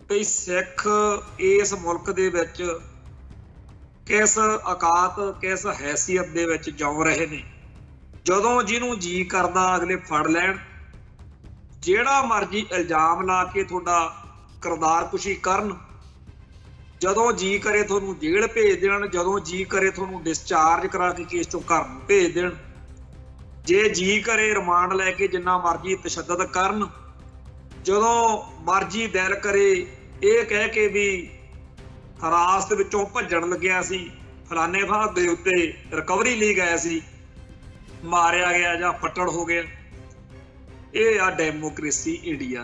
ਵੀ ਸਿੱਖ ਇਸ ਮੁਲਕ ਦੇ ਵਿੱਚ ਕਿਸ ਔਕਾਤ ਕਿਸ हैसियत ਦੇ ਵਿੱਚ ਜਿਉ ਰਹੇ ਨੇ। ਜਦੋਂ ਜਿਹਨੂੰ ਜੀ ਕਰਦਾ ਅਗਲੇ ਫੜ ਲੈਣ, ਜਿਹੜਾ ਮਰਜੀ ਇਲਜ਼ਾਮ ਲਾ ਕੇ ਤੁਹਾਡਾ ਕਿਰਦਾਰਕੁਸ਼ੀ ਕਰਨ, ਜਦੋਂ ਜੀ ਕਰੇ ਤੁਹਾਨੂੰ ਜੇਲ੍ਹ ਭੇਜ ਦੇਣ, ਜਦੋਂ ਜੀ ਕਰੇ ਤੁਹਾਨੂੰ ਡਿਸਚਾਰਜ ਕਰਾ ਕੇ ਕੇਸ ਚੋਂ ਘਰ ਨੂੰ ਭੇਜ ਦੇਣ, ਜੇ ਜੀ ਕਰੇ ਰਿਮਾਂਡ ਲੈ ਕੇ ਜਿੰਨਾ ਮਰਜੀ ਤਸ਼ੱਦਦ ਕਰਨ, ਜਦੋਂ ਮਰਜੀ ਦਿਲ ਕਰੇ ਇਹ ਕਹਿ ਕੇ ਵੀ ਹਿਰਾਸਤ ਵਿੱਚੋਂ ਭੱਜਣ ਲੱਗਿਆ ਸੀ, ਫਲਾਣੇ ਥਾਂ ਦੇ ਉੱਤੇ ਰਿਕਵਰੀ ਲਈ ਗਿਆ ਸੀ, ਮਾਰਿਆ ਗਿਆ ਜਾਂ ਫੱਟੜ ਹੋ ਗਿਆ। ਇਹ ਆ democracy India.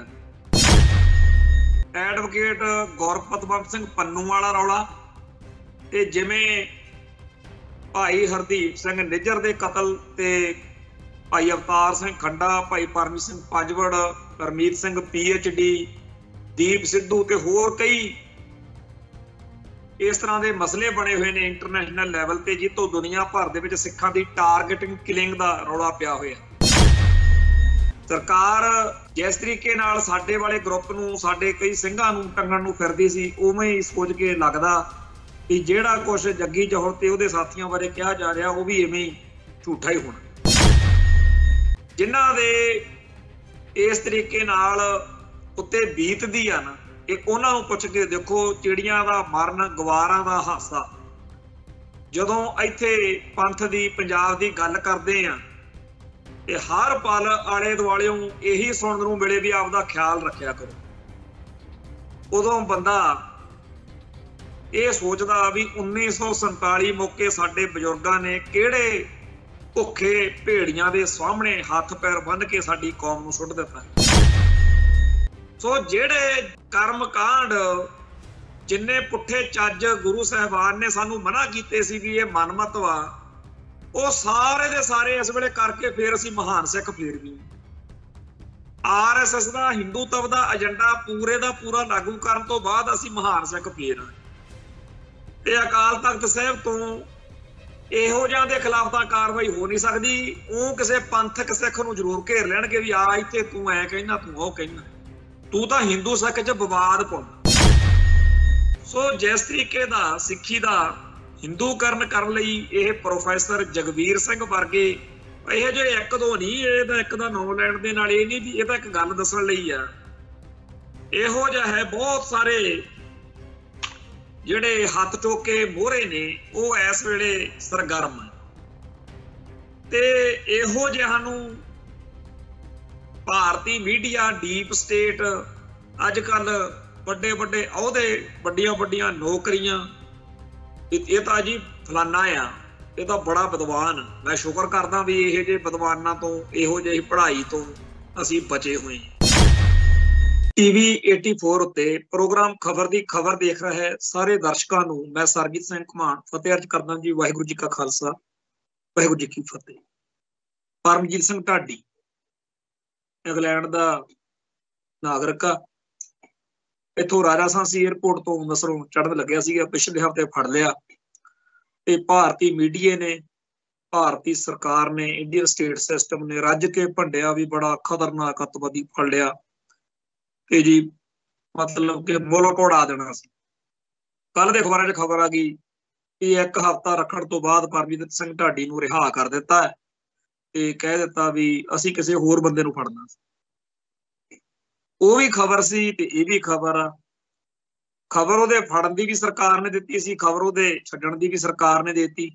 Advocate Gurpatwant Singh Pannu ਵਾਲਾ ਰੌਲਾ, ਤੇ ਜਿਵੇਂ ਭਾਈ ਹਰਦੀਪ ਸਿੰਘ ਨਿੱਜਰ ਦੇ ਕਤਲ ਤੇ ਭਾਈ ਅਵਤਾਰ ਸਿੰਘ ਖੰਡਾ, ਭਾਈ ਪਰਮਜੀਤ ਸਿੰਘ ਪੰਜਵੜ, ਪਰਮੀਤ ਸਿੰਘ PhD, ਦੀਪ ਸਿੱਧੂ ਤੇ ਹੋਰ ਕਈ ਇਸ ਤਰ੍ਹਾਂ ਦੇ ਮਸਲੇ ਬਣੇ ਹੋਏ ਨੇ ਇੰਟਰਨੈਸ਼ਨਲ ਲੈਵਲ ਤੇ, ਜਿੱਥੋਂ ਦੁਨੀਆ ਭਰ ਦੇ ਵਿੱਚ ਸਿੱਖਾਂ ਦੀ ਟਾਰਗੇਟਿੰਗ ਕਿਲਿੰਗ ਦਾ ਰੌਲਾ ਪਿਆ ਹੋਇਆ। ਸਰਕਾਰ ਜਿਸ ਤਰੀਕੇ ਨਾਲ ਸਾਡੇ ਵਾਲੇ ਗਰੁੱਪ ਨੂੰ, ਸਾਡੇ ਕਈ ਸਿੰਘਾਂ ਨੂੰ ਟੰਗਣ ਨੂੰ ਫਿਰਦੀ ਸੀ, ਉਵੇਂ ਹੀ ਸੋਚ ਕੇ ਲੱਗਦਾ ਕਿ ਜਿਹੜਾ ਕੁਛ ਜੱਗੀ ਜੋਹਰ ਤੇ ਉਹਦੇ ਸਾਥੀਆਂ ਬਾਰੇ ਕਿਹਾ ਜਾ ਰਿਹਾ ਉਹ ਵੀ ਐਵੇਂ ਹੀ ਝੂਠਾ ਹੀ ਹੋਣਾ। ਜਿਨ੍ਹਾਂ ਦੇ ਇਸ ਤਰੀਕੇ ਨਾਲ ਉੱਤੇ ਬੀਤਦੀ ਆ ਨਾ, ਇਹ ਉਹਨਾਂ ਨੂੰ ਪੁੱਛ ਕੇ ਦੇਖੋ। ਚਿੜੀਆਂ ਦਾ ਮਰਨ, ਗਵਾਰਾਂ ਦਾ ਹਾਸਾ। ਜਦੋਂ ਇੱਥੇ ਪੰਥ ਦੀ, ਪੰਜਾਬ ਦੀ ਗੱਲ ਕਰਦੇ ਆ ਤੇ ਹਰ ਪਲ ਆਲੇ ਦੁਆਲਿਓਂ ਇਹੀ ਸੁਣਨ ਨੂੰ ਮਿਲੇ ਵੀ ਆਪਦਾ ਖਿਆਲ ਰੱਖਿਆ ਕਰੋ। ਉਦੋਂ ਬੰਦਾ ਇਹ ਸੋਚਦਾ ਵੀ 1947 ਮੌਕੇ ਸਾਡੇ ਬਜ਼ੁਰਗਾਂ ਨੇ ਕਿਹੜੇ ਭੁੱਖੇ ਭੇੜੀਆਂ ਦੇ ਸਾਹਮਣੇ ਹੱਥ ਪੈਰ ਬੰਨ੍ਹ ਕੇ ਸਾਡੀ ਕੌਮ ਨੂੰ ਸੁੱਟ ਦਿੱਤਾ। ਸੋ ਜਿਹੜੇ ਕਰਮ ਕਾਂਡ, ਜਿੰਨੇ ਪੁੱਠੇ ਚੱਜ ਗੁਰੂ ਸਾਹਿਬਾਨ ਨੇ ਸਾਨੂੰ ਮਨਾ ਕੀਤੇ ਸੀ ਵੀ ਇਹ ਮਨਮਤ ਵਾ, ਉਹ ਸਾਰੇ ਦੇ ਸਾਰੇ ਇਸ ਵੇਲੇ ਕਰਕੇ ਫੇਰ ਅਸੀਂ ਮਹਾਨ ਸਿੱਖ ਫੇਰ ਵੀ RSS ਦਾ ਹਿੰਦੂਤਵ ਦਾ ਏਜੰਡਾ ਪੂਰੇ ਦਾ ਪੂਰਾ ਲਾਗੂ ਕਰਨ ਤੋਂ ਬਾਅਦ ਅਸੀਂ ਮਹਾਨ ਸਿੱਖ ਫੇਰ ਹਾਂ। ਤੇ ਅਕਾਲ ਤਖਤ ਸਾਹਿਬ ਤੋਂ ਇਹੋ ਜਿਹਾਂ ਦੇ ਖਿਲਾਫ ਤਾਂ ਕਾਰਵਾਈ ਹੋ ਨਹੀਂ ਸਕਦੀ। ਉਹ ਕਿਸੇ ਪੰਥਕ ਸਿੱਖ ਨੂੰ ਜ਼ਰੂਰ ਘੇਰ ਲੈਣਗੇ ਵੀ ਆ ਇੱਥੇ ਤੂੰ ਐ ਕਹਿਣਾ, ਤੂੰ ਉਹ ਕਹਿਣਾ, ਤੂੰ ਤਾਂ ਹਿੰਦੂ ਸਿੱਖ 'ਚ ਵਿਵਾਦ ਪਾਉਣਾ। ਸੋ ਜਿਸ ਤਰੀਕੇ ਦਾ ਸਿੱਖੀ ਦਾ ਹਿੰਦੂਕਰਨ ਕਰਨ ਲਈ ਇਹ ਪ੍ਰੋਫੈਸਰ ਜਗਬੀਰ ਸਿੰਘ ਵਰਗੇ ਇਹੋ ਜਿਹੇ ਇੱਕ ਦੋ ਨਹੀਂ, ਇਹਦਾ ਇੱਕ ਦਾ ਨਾਂ ਲੈਣ ਦੇ ਨਾਲ ਇਹ ਨਹੀਂ ਵੀ ਇਹ ਤਾਂ ਇੱਕ ਗੱਲ ਦੱਸਣ ਲਈ ਆ। ਇਹੋ ਜਿਹਾ ਹੈ ਬਹੁਤ ਸਾਰੇ ਜਿਹੜੇ ਹੱਥ ਚੁੱਕ ਕੇ ਮੋਹਰੇ ਨੇ, ਉਹ ਇਸ ਵੇਲੇ ਸਰਗਰਮ ਹੈ। ਤੇ ਇਹੋ ਜਿਹਾ ਨੂੰ ਭਾਰਤੀ ਮੀਡੀਆ, ਡੀਪ ਸਟੇਟ, ਅੱਜ ਕੱਲ ਵੱਡੇ ਵੱਡੇ ਅਹੁਦੇ, ਵੱਡੀਆਂ ਵੱਡੀਆਂ ਨੌਕਰੀਆਂ, ਇਹ ਤਾਂ ਜੀ ਫਲਾਨਾ ਆ, ਇਹ ਤਾਂ ਬੜਾ ਵਿਦਵਾਨ। ਮੈਂ ਸ਼ੁਕਰ ਕਰਦਾ ਵੀ ਇਹੋ ਜਿਹੇ ਵਿਦਵਾਨਾਂ ਤੋਂ, ਇਹੋ ਜਿਹੀ ਪੜ੍ਹਾਈ ਤੋਂ ਅਸੀਂ ਬਚੇ ਹੋਏ। TV 84 ਉੱਤੇ ਪ੍ਰੋਗਰਾਮ ਖਬਰ ਦੀ ਖਬਰ ਦੇਖ ਰਹੇ ਸਾਰੇ ਦਰਸ਼ਕਾਂ ਨੂੰ ਮੈਂ ਸਰਜੀਤ ਸਿੰਘ ਘੁਮਾਣ ਫਤਿਹ ਅਰਜ਼ ਕਰਦਾ ਜੀ। ਵਾਹਿਗੁਰੂ ਜੀ ਕਾ ਖਾਲਸਾ, ਵਾਹਿਗੁਰੂ ਜੀ ਕੀ ਫਤਿਹ। ਪਰਮਜੀਤ ਸਿੰਘ ਢਾਡੀ ਇੰਗਲੈਂਡ ਦਾ ਨਾਗਰਿਕ ਆ। ਇੱਥੋਂ ਰਾਜਾਸਾਂਸੀ ਏਅਰਪੋਰਟ ਤੋਂ ਅੰਮ੍ਰਿਤਸਰੋਂ ਚੜ੍ਹਨ ਲੱਗਿਆ ਸੀਗਾ, ਪਿਛਲੇ ਹਫ਼ਤੇ ਫੜ ਲਿਆ ਤੇ ਭਾਰਤੀ ਮੀਡੀਆ ਨੇ, ਭਾਰਤੀ ਸਰਕਾਰ ਨੇ, ਇੰਡੀਅਨ ਸਟੇਟ ਸਿਸਟਮ ਨੇ ਰੱਜ ਕੇ ਭੰਡਿਆ ਵੀ ਬੜਾ ਖਤਰਨਾਕ ਅੱਤਵਾਦੀ ਫੜ ਲਿਆ ਤੇ ਜੀ ਮਤਲਬ ਕਿ ਮੁਲਕ ਉਡਾ ਦੇਣਾ ਸੀ। ਕੱਲ ਦੇ ਅਖਬਾਰਾਂ 'ਚ ਖਬਰ ਆ ਗਈ ਕਿ ਇੱਕ ਹਫ਼ਤਾ ਰੱਖਣ ਤੋਂ ਬਾਅਦ ਪਰਮਜੀਤ ਸਿੰਘ ਢਾਡੀ ਨੂੰ ਰਿਹਾ ਕਰ ਦਿੱਤਾ ਤੇ ਕਹਿ ਦਿੱਤਾ ਵੀ ਅਸੀਂ ਕਿਸੇ ਹੋਰ ਬੰਦੇ ਨੂੰ ਫੜਨਾ ਸੀ। ਉਹ ਵੀ ਖਬਰ ਸੀ ਤੇ ਇਹ ਵੀ ਖਬਰ ਆ। ਖਬਰ ਉਹਦੇ ਫੜਨ ਦੀ ਵੀ ਸਰਕਾਰ ਨੇ ਦਿੱਤੀ ਸੀ, ਖਬਰ ਉਹਦੇ ਛੱਡਣ ਦੀ ਵੀ ਸਰਕਾਰ ਨੇ ਦਿੱਤੀ।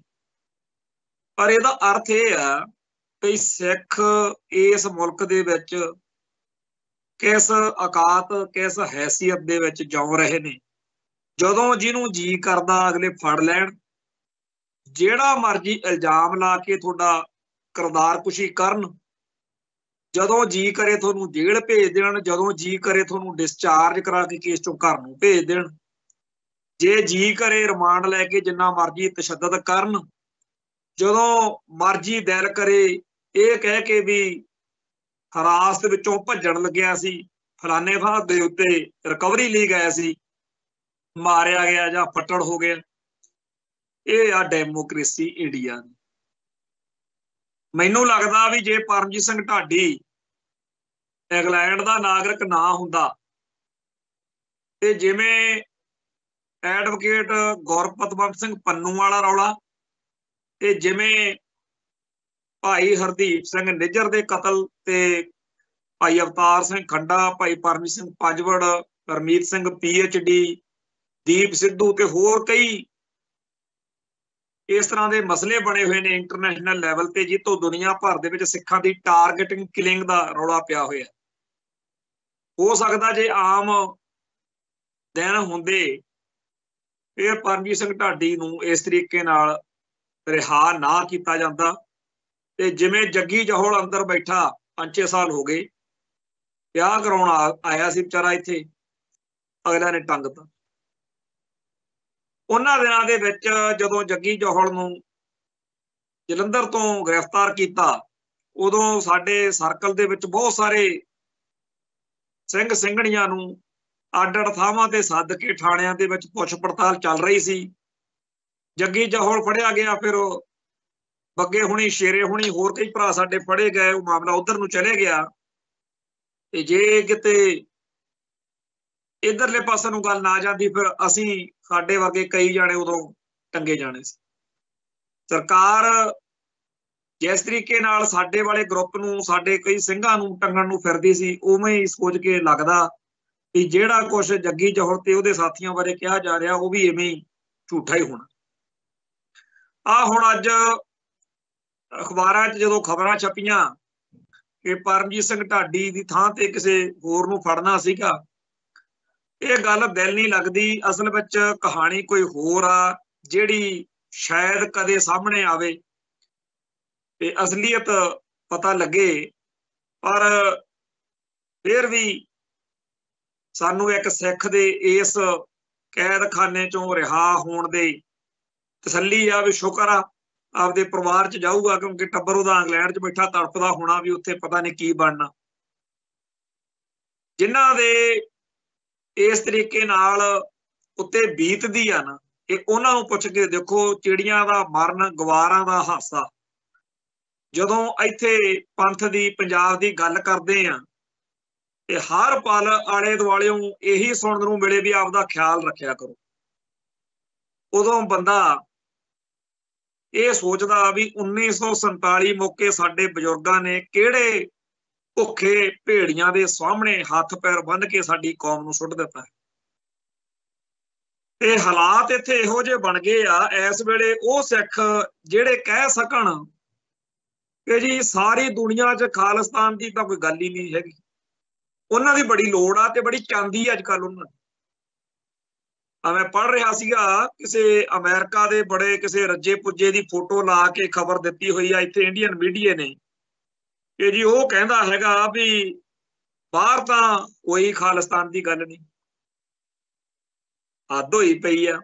ਪਰ ਇਹਦਾ ਅਰਥ ਇਹ ਆ ਕਿ ਸਿੱਖ ਇਸ ਮੁਲਕ ਦੇ ਵਿੱਚ ਕਿਸ ਔਕਾਤ ਕਿਸ हैसियत ਦੇ ਵਿੱਚ ਜਿਉ ਰਹੇ ਨੇ। ਜਦੋਂ ਜਿਹਨੂੰ ਜੀ ਕਰਦਾ ਅਗਲੇ ਫੜ ਲੈਣ, ਜਿਹੜਾ ਮਰਜੀ ਇਲਜ਼ਾਮ ਲਾ ਕੇ ਤੁਹਾਡਾ ਕਿਰਦਾਰਕੁਸ਼ੀ ਕਰਨ, ਜਦੋਂ ਜੀ ਕਰੇ ਤੁਹਾਨੂੰ ਜੇਲ੍ਹ ਭੇਜ ਦੇਣ, ਜਦੋਂ ਜੀ ਕਰੇ ਤੁਹਾਨੂੰ ਡਿਸਚਾਰਜ ਕਰਾ ਕੇ ਕੇਸ ਚੋਂ ਘਰ ਨੂੰ ਭੇਜ ਦੇਣ, ਜੇ ਜੀ ਕਰੇ ਰਿਮਾਂਡ ਲੈ ਕੇ ਜਿੰਨਾ ਮਰਜੀ ਤਸ਼ੱਦਦ ਕਰਨ, ਜਦੋਂ ਮਰਜੀ ਦਿਲ ਕਰੇ ਇਹ ਕਹਿ ਕੇ ਵੀ ਹਿਰਾਸਤ ਵਿੱਚੋਂ ਭੱਜਣ ਲੱਗਿਆ ਸੀ, ਫਲਾਣੇ ਥਾਂ ਦੇ ਉੱਤੇ ਰਿਕਵਰੀ ਲਈ ਗਿਆ ਸੀ, ਮਾਰਿਆ ਗਿਆ ਜਾਂ ਫੱਟੜ ਹੋ ਗਿਆ। ਇਹ ਆ ਡੈਮੋਕ੍ਰੇਸੀ ਇੰਡੀਆ। ਮੈਨੂੰ ਲੱਗਦਾ ਵੀ ਜੇ ਪਰਮਜੀਤ ਸਿੰਘ ਢਾਡੀ ਇੰਗਲੈਂਡ ਦਾ ਨਾਗਰਿਕ ਨਾ ਹੁੰਦਾ ਤੇ ਜਿਵੇਂ ਐਡਵੋਕੇਟ ਗੁਰਪਤਵੰਤ ਸਿੰਘ ਪੰਨੂ ਵਾਲਾ ਰੌਲਾ, ਤੇ ਜਿਵੇਂ ਭਾਈ ਹਰਦੀਪ ਸਿੰਘ ਨਿੱਜਰ ਦੇ ਕਤਲ ਤੇ ਭਾਈ ਅਵਤਾਰ ਸਿੰਘ ਖੰਡਾ, ਭਾਈ ਪਰਮਜੀਤ ਸਿੰਘ ਪੰਜਵੜ, ਪਰਮੀਤ ਸਿੰਘ PhD, ਦੀਪ ਸਿੱਧੂ ਤੇ ਹੋਰ ਕਈ ਇਸ ਤਰ੍ਹਾਂ ਦੇ ਮਸਲੇ ਬਣੇ ਹੋਏ ਨੇ ਇੰਟਰਨੈਸ਼ਨਲ ਲੈਵਲ ਤੇ, ਜਿੱਤੋਂ ਦੁਨੀਆ ਭਰ ਦੇ ਵਿੱਚ ਸਿੱਖਾਂ ਦੀ ਟਾਰਗੇਟਿੰਗ ਕਿਲਿੰਗ ਦਾ ਰੌਲਾ ਪਿਆ ਹੋਇਆ। ਹੋ ਸਕਦਾ ਜੇ ਆਮ ਦਿਨ ਹੁੰਦੇ ਫਿਰ ਪਰਮਜੀਤ ਸਿੰਘ ਢਾਡੀ ਨੂੰ ਇਸ ਤਰੀਕੇ ਨਾਲ ਰਿਹਾ ਨਾ ਕੀਤਾ ਜਾਂਦਾ। ਤੇ ਜਿਵੇਂ ਜੱਗੀ ਜਹੋਲ ਅੰਦਰ ਬੈਠਾ 5-6 ਸਾਲ ਹੋ ਗਏ, ਵਿਆਹ ਕਰਾਉਣ ਆਇਆ ਸੀ ਵਿਚਾਰਾ ਇੱਥੇ, ਅਗਲਾ ਨੇ ਟੰਗਤਾ। ਉਹਨਾਂ ਦਿਨਾਂ ਦੇ ਵਿੱਚ ਜਦੋਂ ਜੱਗੀ ਜਹੋਲ ਨੂੰ ਜਲੰਧਰ ਤੋਂ ਗ੍ਰਿਫਤਾਰ ਕੀਤਾ, ਉਦੋਂ ਸਾਡੇ ਸਰਕਲ ਦੇ ਵਿੱਚ ਬਹੁਤ ਸਾਰੇ ਸਿੰਘ ਸਿੰਘਣੀਆਂ ਨੂੰ ਅੱਡ-ਅੱਡ ਥਾਵਾਂ ਤੇ ਸੱਦ ਕੇ ਥਾਣਿਆਂ ਦੇ ਵਿੱਚ ਪੁੱਛ ਪੜਤਾਲ ਚੱਲ ਰਹੀ ਸੀ। ਜੱਗੀ ਜਹੋਲ ਫੜਿਆ ਗਿਆ, ਫਿਰ ਬੱਗੇ ਹੁਣੀ, ਸ਼ੇਰੇ ਹੁਣੀ, ਹੋਰ ਕਈ ਭਰਾ ਸਾਡੇ ਫੜੇ ਗਏ, ਉਹ ਮਾਮਲਾ ਉਧਰ ਨੂੰ ਚਲੇ ਗਿਆ। ਤੇ ਜੇ ਕਿਤੇ ਇਧਰਲੇ ਪਾਸੇ ਨੂੰ ਗੱਲ ਨਾ ਜਾਂਦੀ, ਫਿਰ ਅਸੀਂ ਸਾਡੇ ਵਰਗੇ ਕਈ ਜਾਣੇ ਉਦੋਂ ਟੰਗੇ ਜਾਣੇ ਸੀ। ਸਰਕਾਰ ਜਿਸ ਤਰੀਕੇ ਨਾਲ ਸਾਡੇ ਵਾਲੇ ਗਰੁੱਪ ਨੂੰ, ਸਾਡੇ ਕਈ ਸਿੰਘਾਂ ਨੂੰ ਟੰਗਣ ਨੂੰ ਫਿਰਦੀ ਸੀ, ਉਵੇਂ ਹੀ ਸੋਚ ਕੇ ਲੱਗਦਾ ਕਿ ਜਿਹੜਾ ਕੁਛ ਜੱਗੀ ਜਹੋਲ ਤੇ ਉਹਦੇ ਸਾਥੀਆਂ ਬਾਰੇ ਕਿਹਾ ਜਾ ਰਿਹਾ, ਉਹ ਵੀ ਐਵੇਂ ਹੀ ਝੂਠਾ ਹੀ ਹੋਣਾ। ਹੁਣ ਅੱਜ ਅਖਬਾਰਾਂ 'ਚ ਜਦੋਂ ਖਬਰਾਂ ਛਪੀਆਂ ਕਿ ਪਰਮਜੀਤ ਸਿੰਘ ਢਾਡੀ ਦੀ ਥਾਂ ਤੇ ਕਿਸੇ ਹੋਰ ਨੂੰ ਫੜਨਾ ਸੀਗਾ, ਇਹ ਗੱਲ ਦਿਲ ਨਹੀਂ ਲੱਗਦੀ। ਅਸਲ ਵਿੱਚ ਕਹਾਣੀ ਕੋਈ ਹੋਰ ਆ, ਜਿਹੜੀ ਸ਼ਾਇਦ ਕਦੇ ਸਾਹਮਣੇ ਆਵੇ ਤੇ ਅਸਲੀਅਤ ਪਤਾ ਲੱਗੇ। ਪਰ ਫਿਰ ਵੀ ਸਾਨੂੰ ਇੱਕ ਸਿੱਖ ਦੇ ਇਸ ਕੈਦਖਾਨੇ ਚੋਂ ਰਿਹਾ ਹੋਣ ਦੇ ਤਸੱਲੀ ਆ ਵੀ ਸ਼ੁਕਰ ਆ ਆਪਦੇ ਪਰਿਵਾਰ 'ਚ ਜਾਊਗਾ, ਕਿਉਂਕਿ ਟੱਬਰ ਉਹਦਾ ਇੰਗਲੈਂਡ 'ਚ ਬੈਠਾ ਤੜਫਦਾ ਹੋਣਾ ਵੀ ਉੱਥੇ ਪਤਾ ਨਹੀਂ ਕੀ ਬਣਨਾ। ਜਿਨ੍ਹਾਂ ਦੇ ਇਸ ਤਰੀਕੇ ਨਾਲ ਉੱਤੇ ਬੀਤਦੀ ਆ ਨਾ, ਇਹ ਉਹਨਾਂ ਨੂੰ ਪੁੱਛ ਕੇ ਦੇਖੋ। ਚਿੜੀਆਂ ਦਾ ਮਰਨ, ਗਵਾਰਾਂ ਦਾ ਹਾਸਾ। ਜਦੋਂ ਇੱਥੇ ਪੰਥ ਦੀ, ਪੰਜਾਬ ਦੀ ਗੱਲ ਕਰਦੇ ਆ ਤੇ ਹਰ ਪਲ ਆਲੇ ਦੁਆਲਿਓਂ ਇਹੀ ਸੁਣਨ ਨੂੰ ਮਿਲੇ ਵੀ ਆਪਦਾ ਖਿਆਲ ਰੱਖਿਆ ਕਰੋ। ਉਦੋਂ ਬੰਦਾ ਇਹ ਸੋਚਦਾ ਵੀ 1947 ਮੌਕੇ ਸਾਡੇ ਬਜ਼ੁਰਗਾਂ ਨੇ ਕਿਹੜੇ ਭੁੱਖੇ ਭੇੜੀਆਂ ਦੇ ਸਾਹਮਣੇ ਹੱਥ ਪੈਰ ਬੰਨ੍ਹ ਕੇ ਸਾਡੀ ਕੌਮ ਨੂੰ ਸੁੱਟ ਦਿੱਤਾ। ਤੇ ਹਾਲਾਤ ਇੱਥੇ ਇਹੋ ਜਿਹੇ ਬਣ ਗਏ ਆ ਇਸ ਵੇਲੇ, ਉਹ ਸਿੱਖ ਜਿਹੜੇ ਕਹਿ ਸਕਣ ਕਿ ਜੀ ਸਾਰੀ ਦੁਨੀਆ 'ਚ ਖਾਲਿਸਤਾਨ ਦੀ ਤਾਂ ਕੋਈ ਗੱਲ ਹੀ ਨਹੀਂ ਹੈਗੀ, ਉਹਨਾਂ ਦੀ ਬੜੀ ਲੋੜ ਆ ਤੇ ਬੜੀ ਚਾਂਦੀ ਅੱਜ ਕੱਲ ਉਹਨਾਂ ਦੀ। ਮੈਂ ਪੜ੍ਹ ਰਿਹਾ ਸੀਗਾ ਕਿਸੇ ਅਮਰੀਕਾ ਦੇ ਬੜੇ ਕਿਸੇ ਰੱਜੇ ਪੁੱਜੇ ਦੀ ਫੋਟੋ ਲਾ ਕੇ ਖਬਰ ਦਿੱਤੀ ਹੋਈ ਆ ਇੱਥੇ ਇੰਡੀਅਨ ਮੀਡੀਆ ਨੇ ਕਿ ਜੀ ਉਹ ਕਹਿੰਦਾ ਹੈਗਾ ਵੀ ਬਾਹਰ ਤਾਂ ਕੋਈ ਖਾਲਿਸਤਾਨ ਦੀ ਗੱਲ ਨਹੀਂ, ਹੱਦ ਹੋਈ ਪਈ ਆ।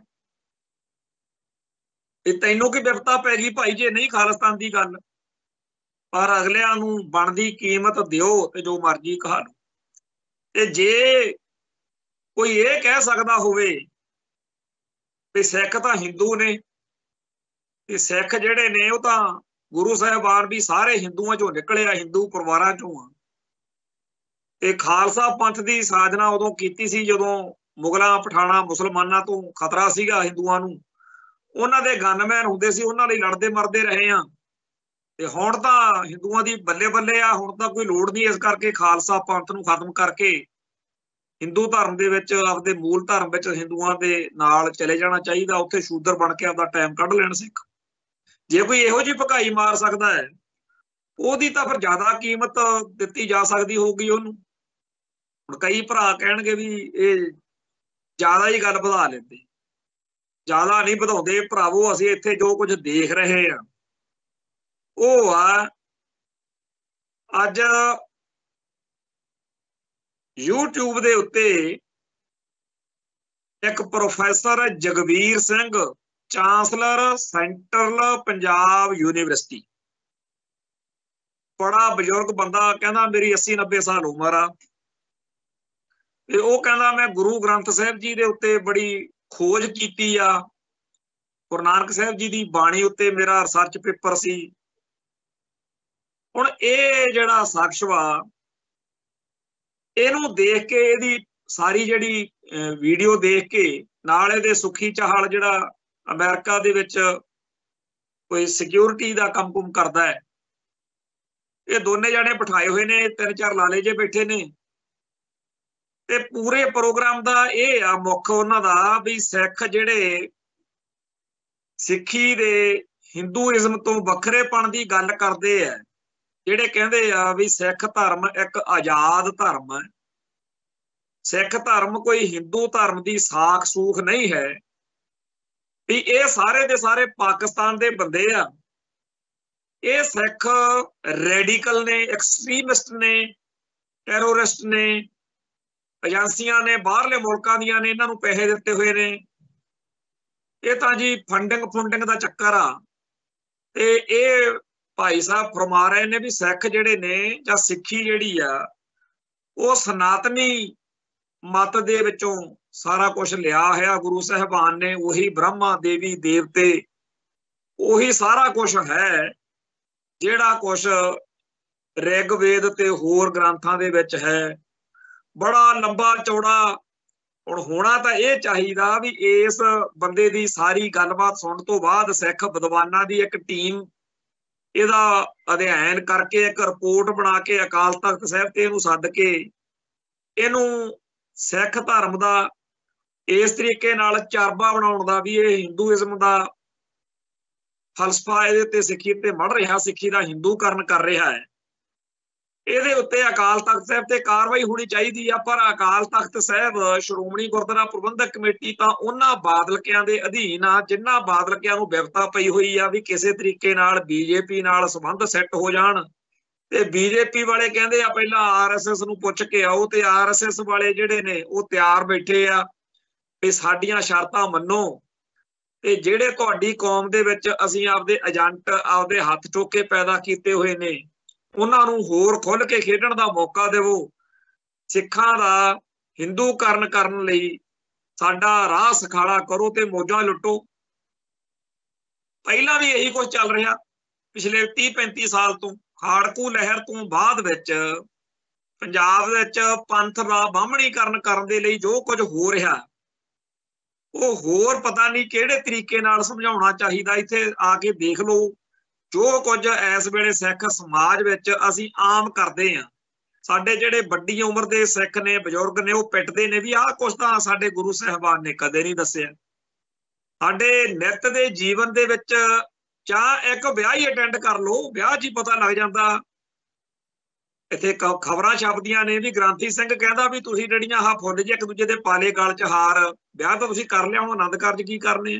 ਇਹ ਤੈਨੂੰ ਕੀ ਵਿਪਤਾ ਪੈ ਗਈ ਭਾਈ ਜੇ ਨਹੀਂ ਖਾਲਿਸਤਾਨ ਦੀ ਗੱਲ, ਪਰ ਅਗਲਿਆਂ ਨੂੰ ਬਣਦੀ ਕੀਮਤ ਦਿਓ ਤੇ ਜੋ ਮਰਜ਼ੀ ਕਹਾ ਲਓ। ਤੇ ਜੇ ਕੋਈ ਇਹ ਕਹਿ ਸਕਦਾ ਹੋਵੇ ਵੀ ਸਿੱਖ ਤਾਂ ਹਿੰਦੂ ਨੇ, ਤੇ ਸਿੱਖ ਜਿਹੜੇ ਨੇ ਉਹ ਤਾਂ ਗੁਰੂ ਸਾਹਿਬਾਨ ਵੀ ਸਾਰੇ ਹਿੰਦੂਆਂ ਚੋਂ ਨਿਕਲੇ ਆ, ਹਿੰਦੂ ਪਰਿਵਾਰਾਂ ਚੋਂ ਆ। ਤੇ ਖਾਲਸਾ ਪੰਥ ਦੀ ਸਾਜਨਾ ਉਦੋਂ ਕੀਤੀ ਸੀ ਜਦੋਂ ਮੁਗਲਾਂ, ਪਠਾਣਾ, ਮੁਸਲਮਾਨਾਂ ਤੋਂ ਖਤਰਾ ਸੀਗਾ ਹਿੰਦੂਆਂ ਨੂੰ। ਉਹਨਾਂ ਦੇ ਗਨਮੈਨ ਹੁੰਦੇ ਸੀ, ਉਹਨਾਂ ਲਈ ਲੜਦੇ ਮਰਦੇ ਰਹੇ ਆ। ਤੇ ਹੁਣ ਤਾਂ ਹਿੰਦੂਆਂ ਦੀ ਬੱਲੇ ਬੱਲੇ ਆ, ਹੁਣ ਤਾਂ ਕੋਈ ਲੋੜ ਨਹੀਂ। ਇਸ ਕਰਕੇ ਖਾਲਸਾ ਪੰਥ ਨੂੰ ਖਤਮ ਕਰਕੇ ਹਿੰਦੂ ਧਰਮ ਦੇ ਵਿੱਚ, ਆਪਦੇ ਮੂਲ ਧਰਮ ਵਿੱਚ ਹਿੰਦੂਆਂ ਦੇ ਨਾਲ ਚਲੇ ਜਾਣਾ ਚਾਹੀਦਾ। ਉੱਥੇ ਸ਼ੂਦਰ ਬਣ ਕੇ ਆਪਦਾ ਟਾਈਮ ਕੱਢ ਲੈਣ ਸਿੱਖ। ਜੇ ਕੋਈ ਇਹੋ ਜਿਹੀ ਭਕਾਈ ਮਾਰ ਸਕਦਾ ਹੈ, ਉਹਦੀ ਤਾਂ ਫਿਰ ਜ਼ਿਆਦਾ ਕੀਮਤ ਦਿੱਤੀ ਜਾ ਸਕਦੀ ਹੋਊਗੀ ਉਹਨੂੰ। ਹੁਣ ਕਈ ਭਰਾ ਕਹਿਣਗੇ ਵੀ ਇਹ ਜ਼ਿਆਦਾ ਹੀ ਗੱਲ ਵਧਾ ਲੈਂਦੇ। ਜ਼ਿਆਦਾ ਨਹੀਂ ਵਧਾਉਂਦੇ ਭਰਾਵੋ, ਅਸੀਂ ਇੱਥੇ ਜੋ ਕੁਝ ਦੇਖ ਰਹੇ ਆ ਉਹ ਆ ਅੱਜ YouTube ਦੇ ਉੱਤੇ ਇੱਕ professor Jagvir Singh, chancellor central Punjab university, ਬੜਾ ਬਜ਼ੁਰਗ ਬੰਦਾ, ਕਹਿੰਦਾ ਮੇਰੀ 80-90 ਸਾਲ ਉਮਰ ਆ ਤੇ ਉਹ ਕਹਿੰਦਾ ਮੈਂ ਗੁਰੂ ਗ੍ਰੰਥ ਸਾਹਿਬ ਜੀ ਦੇ ਉੱਤੇ ਬੜੀ ਖੋਜ ਕੀਤੀ ਆ, ਗੁਰੂ ਨਾਨਕ ਸਾਹਿਬ ਜੀ ਦੀ ਬਾਣੀ ਉੱਤੇ ਮੇਰਾ ਰਿਸਰਚ ਪੇਪਰ ਸੀ। ਹੁਣ ਇਹ ਜਿਹੜਾ ਸ਼ਖਸ ਵਾ, ਇਹਨੂੰ ਦੇਖ ਕੇ ਇਹਦੀ ਸਾਰੀ ਜਿਹੜੀ ਵੀਡੀਓ ਦੇਖ ਕੇ ਨਾਲ ਇਹਦੇ ਸੁਖੀ ਚਾਹਲ ਜਿਹੜਾ ਅਮਰੀਕਾ ਦੇ ਵਿੱਚ ਕੋਈ ਸਿਕਿਉਰਿਟੀ ਦਾ ਕੰਮ ਕਰਦਾ ਹੈ, ਇਹ ਦੋਨੇ ਜਾਣੇ ਬਿਠਾਏ ਹੋਏ ਨੇ, 3-4 ਲਾਲੇ ਜੇ ਬੈਠੇ ਨੇ ਤੇ ਪੂਰੇ ਪ੍ਰੋਗਰਾਮ ਦਾ ਇਹ ਆ ਮੁੱਖ ਉਹਨਾਂ ਦਾ ਵੀ ਸਿੱਖ ਜਿਹੜੇ ਸਿੱਖੀ ਦੇ ਹਿੰਦੂਇਜ਼ਮ ਤੋਂ ਵੱਖਰੇਪਣ ਦੀ ਗੱਲ ਕਰਦੇ ਆ, ਜਿਹੜੇ ਕਹਿੰਦੇ ਆ ਵੀ ਸਿੱਖ ਧਰਮ ਇੱਕ ਆਜ਼ਾਦ ਧਰਮ ਹੈ, ਸਿੱਖ ਧਰਮ ਕੋਈ ਹਿੰਦੂ ਧਰਮ ਦੀ ਸਾਖ ਸੂਖ ਨਹੀਂ ਹੈ, ਵੀ ਇਹ ਸਾਰੇ ਦੇ ਸਾਰੇ ਪਾਕਿਸਤਾਨ ਦੇ ਬੰਦੇ ਆ, ਇਹ ਸਿੱਖ ਰੈਡੀਕਲ ਨੇ, ਐਕਸਟ੍ਰੀਮਿਸਟ ਨੇ, ਟੈਰੋਰਿਸਟ ਨੇ, ਏਜੰਸੀਆਂ ਨੇ, ਬਾਹਰਲੇ ਮੁਲਕਾਂ ਦੀਆਂ ਨੇ, ਇਹਨਾਂ ਨੂੰ ਪੈਸੇ ਦਿੱਤੇ ਹੋਏ ਨੇ, ਇਹ ਤਾਂ ਜੀ ਫੰਡਿੰਗ ਦਾ ਚੱਕਰ ਆ। ਤੇ ਇਹ ਭਾਈ ਸਾਹਿਬ ਫਰਮਾ ਰਹੇ ਨੇ ਵੀ ਸਿੱਖ ਜਿਹੜੇ ਨੇ ਜਾਂ ਸਿੱਖੀ ਜਿਹੜੀ ਆ ਉਹ ਸਨਾਤਨੀ ਮਤ ਦੇ ਵਿੱਚੋਂ ਸਾਰਾ ਕੁਝ ਲਿਆ ਹੋਇਆ, ਗੁਰੂ ਸਾਹਿਬਾਨ ਨੇ ਉਹੀ ਬ੍ਰਹਮਾ ਦੇਵੀ ਦੇਵਤੇ ਉਹੀ ਸਾਰਾ ਕੁਝ ਹੈ ਜਿਹੜਾ ਕੁਝ ਰਿਗਵੇਦ ਤੇ ਹੋਰ ਗ੍ਰੰਥਾਂ ਦੇ ਵਿੱਚ ਹੈ। ਬੜਾ ਲੰਬਾ ਚੌੜਾ ਹੁਣ ਹੋਣਾ ਤਾਂ ਇਹ ਚਾਹੀਦਾ ਵੀ ਇਸ ਬੰਦੇ ਦੀ ਸਾਰੀ ਗੱਲਬਾਤ ਸੁਣਨ ਤੋਂ ਬਾਅਦ ਸਿੱਖ ਵਿਦਵਾਨਾਂ ਦੀ ਇੱਕ ਟੀਮ ਇਹਦਾ ਅਧਿਐਨ ਕਰਕੇ ਇੱਕ ਰਿਪੋਰਟ ਬਣਾ ਕੇ ਅਕਾਲ ਤਖਤ ਸਾਹਿਬ ਤੇ ਇਹਨੂੰ ਸੱਦ ਕੇ ਇਹਨੂੰ ਸਿੱਖ ਧਰਮ ਦਾ ਇਸ ਤਰੀਕੇ ਨਾਲ ਚਰਬਾ ਬਣਾਉਣ ਦਾ ਵੀ ਇਹ ਹਿੰਦੂਇਜ਼ਮ ਦਾ ਫਲਸਫਾ ਇਹਦੇ ਤੇ ਸਿੱਖੀ ਤੇ ਮੜ ਰਿਹਾ, ਸਿੱਖੀ ਦਾ ਹਿੰਦੂਕਰਨ ਕਰ ਰਿਹਾ ਹੈ, ਇਹਦੇ ਉੱਤੇ ਅਕਾਲ ਤਖਤ ਸਾਹਿਬ ਤੇ ਕਾਰਵਾਈ ਹੋਣੀ ਚਾਹੀਦੀ ਆ। ਪਰ ਅਕਾਲ ਤਖਤ ਸਾਹਿਬ ਸ਼੍ਰੋਮਣੀ ਗੁਰਦੁਆਰਾ ਪ੍ਰਬੰਧਕ ਕਮੇਟੀ ਤਾਂ ਉਹਨਾਂ ਬਾਦਲਕਿਆਂ ਦੇ ਅਧੀਨ ਆ ਜਿਨ੍ਹਾਂ ਬਾਦਲਕਿਆਂ ਨੂੰ ਵਿਵਸਥਾ ਪਈ ਹੋਈ ਆ ਵੀ ਕਿਸੇ ਤਰੀਕੇ ਨਾਲ ਬੀਜੇਪੀ ਨਾਲ ਸੰਬੰਧ ਸੈੱਟ ਹੋ ਜਾਣ, ਤੇ ਬੀਜੇਪੀ ਵਾਲੇ ਕਹਿੰਦੇ ਆ ਪਹਿਲਾਂ ਆਰਐਸਐਸ ਨੂੰ ਪੁੱਛ ਕੇ ਆਓ, ਤੇ ਆਰਐਸਐਸ ਵਾਲੇ ਜਿਹੜੇ ਨੇ ਉਹ ਤਿਆਰ ਬੈਠੇ ਆ ਵੀ ਸਾਡੀਆਂ ਸ਼ਰਤਾਂ ਮੰਨੋ, ਤੇ ਜਿਹੜੇ ਤੁਹਾਡੀ ਕੌਮ ਦੇ ਵਿੱਚ ਅਸੀਂ ਆਪਦੇ ਏਜੰਟ ਆਪਦੇ ਹੱਥ ਠੋਕੇ ਪੈਦਾ ਕੀਤੇ ਹੋਏ ਨੇ ਉਹਨਾਂ ਨੂੰ ਹੋਰ ਖੁੱਲ ਕੇ ਖੇਡਣ ਦਾ ਮੌਕਾ ਦੇਵੋ, ਸਿੱਖਾਂ ਦਾ ਹਿੰਦੂਕਰਨ ਕਰਨ ਲਈ ਸਾਡਾ ਰਾਹ ਸਖਾਲਾ ਕਰੋ ਤੇ ਮੌਜਾਂ ਲੁੱਟੋ। ਪਹਿਲਾਂ ਵੀ ਇਹੀ ਕੁਝ ਚੱਲ ਰਿਹਾ ਪਿਛਲੇ 30-35 ਸਾਲ ਤੋਂ, ਖਾੜਕੂ ਲਹਿਰ ਤੋਂ ਬਾਅਦ ਵਿੱਚ ਪੰਜਾਬ ਵਿੱਚ ਪੰਥ ਦਾ ਬਾਹਮਣੀਕਰਨ ਕਰਨ ਦੇ ਲਈ ਜੋ ਕੁਝ ਹੋ ਰਿਹਾ ਉਹ ਹੋਰ ਪਤਾ ਨਹੀਂ ਕਿਹੜੇ ਤਰੀਕੇ ਨਾਲ ਸਮਝਾਉਣਾ ਚਾਹੀਦਾ। ਇੱਥੇ ਆ ਕੇ ਦੇਖ ਲਓ ਜੋ ਕੁਝ ਇਸ ਵੇਲੇ ਸਿੱਖ ਸਮਾਜ ਵਿੱਚ ਅਸੀਂ ਆਮ ਕਰਦੇ ਹਾਂ, ਸਾਡੇ ਜਿਹੜੇ ਵੱਡੀ ਉਮਰ ਦੇ ਸਿੱਖ ਨੇ, ਬਜ਼ੁਰਗ ਨੇ, ਉਹ ਪਿੱਟਦੇ ਨੇ ਵੀ ਆਹ ਕੁਛ ਤਾਂ ਸਾਡੇ ਗੁਰੂ ਸਾਹਿਬਾਨ ਨੇ ਕਦੇ ਨਹੀਂ ਦੱਸਿਆ। ਸਾਡੇ ਨਿੱਤ ਦੇ ਜੀਵਨ ਦੇ ਵਿੱਚ ਚਾਹ ਇੱਕ ਵਿਆਹ ਹੀ ਅਟੈਂਡ ਕਰ ਲਓ, ਵਿਆਹ 'ਚ ਹੀ ਪਤਾ ਲੱਗ ਜਾਂਦਾ। ਇੱਥੇ ਖਬਰਾਂ ਛਪਦੀਆਂ ਨੇ ਵੀ ਗ੍ਰਾਂਥੀ ਸਿੰਘ ਕਹਿੰਦਾ ਵੀ ਤੁਸੀਂ ਜਿਹੜੀਆਂ ਆਹ ਫੁੱਲ ਜਿਹੇ ਇੱਕ ਦੂਜੇ ਦੇ ਪਾਲੇ ਗਲ 'ਚ ਹਾਰ, ਵਿਆਹ ਤਾਂ ਤੁਸੀਂ ਕਰ ਲਿਆ, ਹੁਣ ਆਨੰਦ ਕਾਰਜ ਕੀ ਕਰਨੇ ਆ।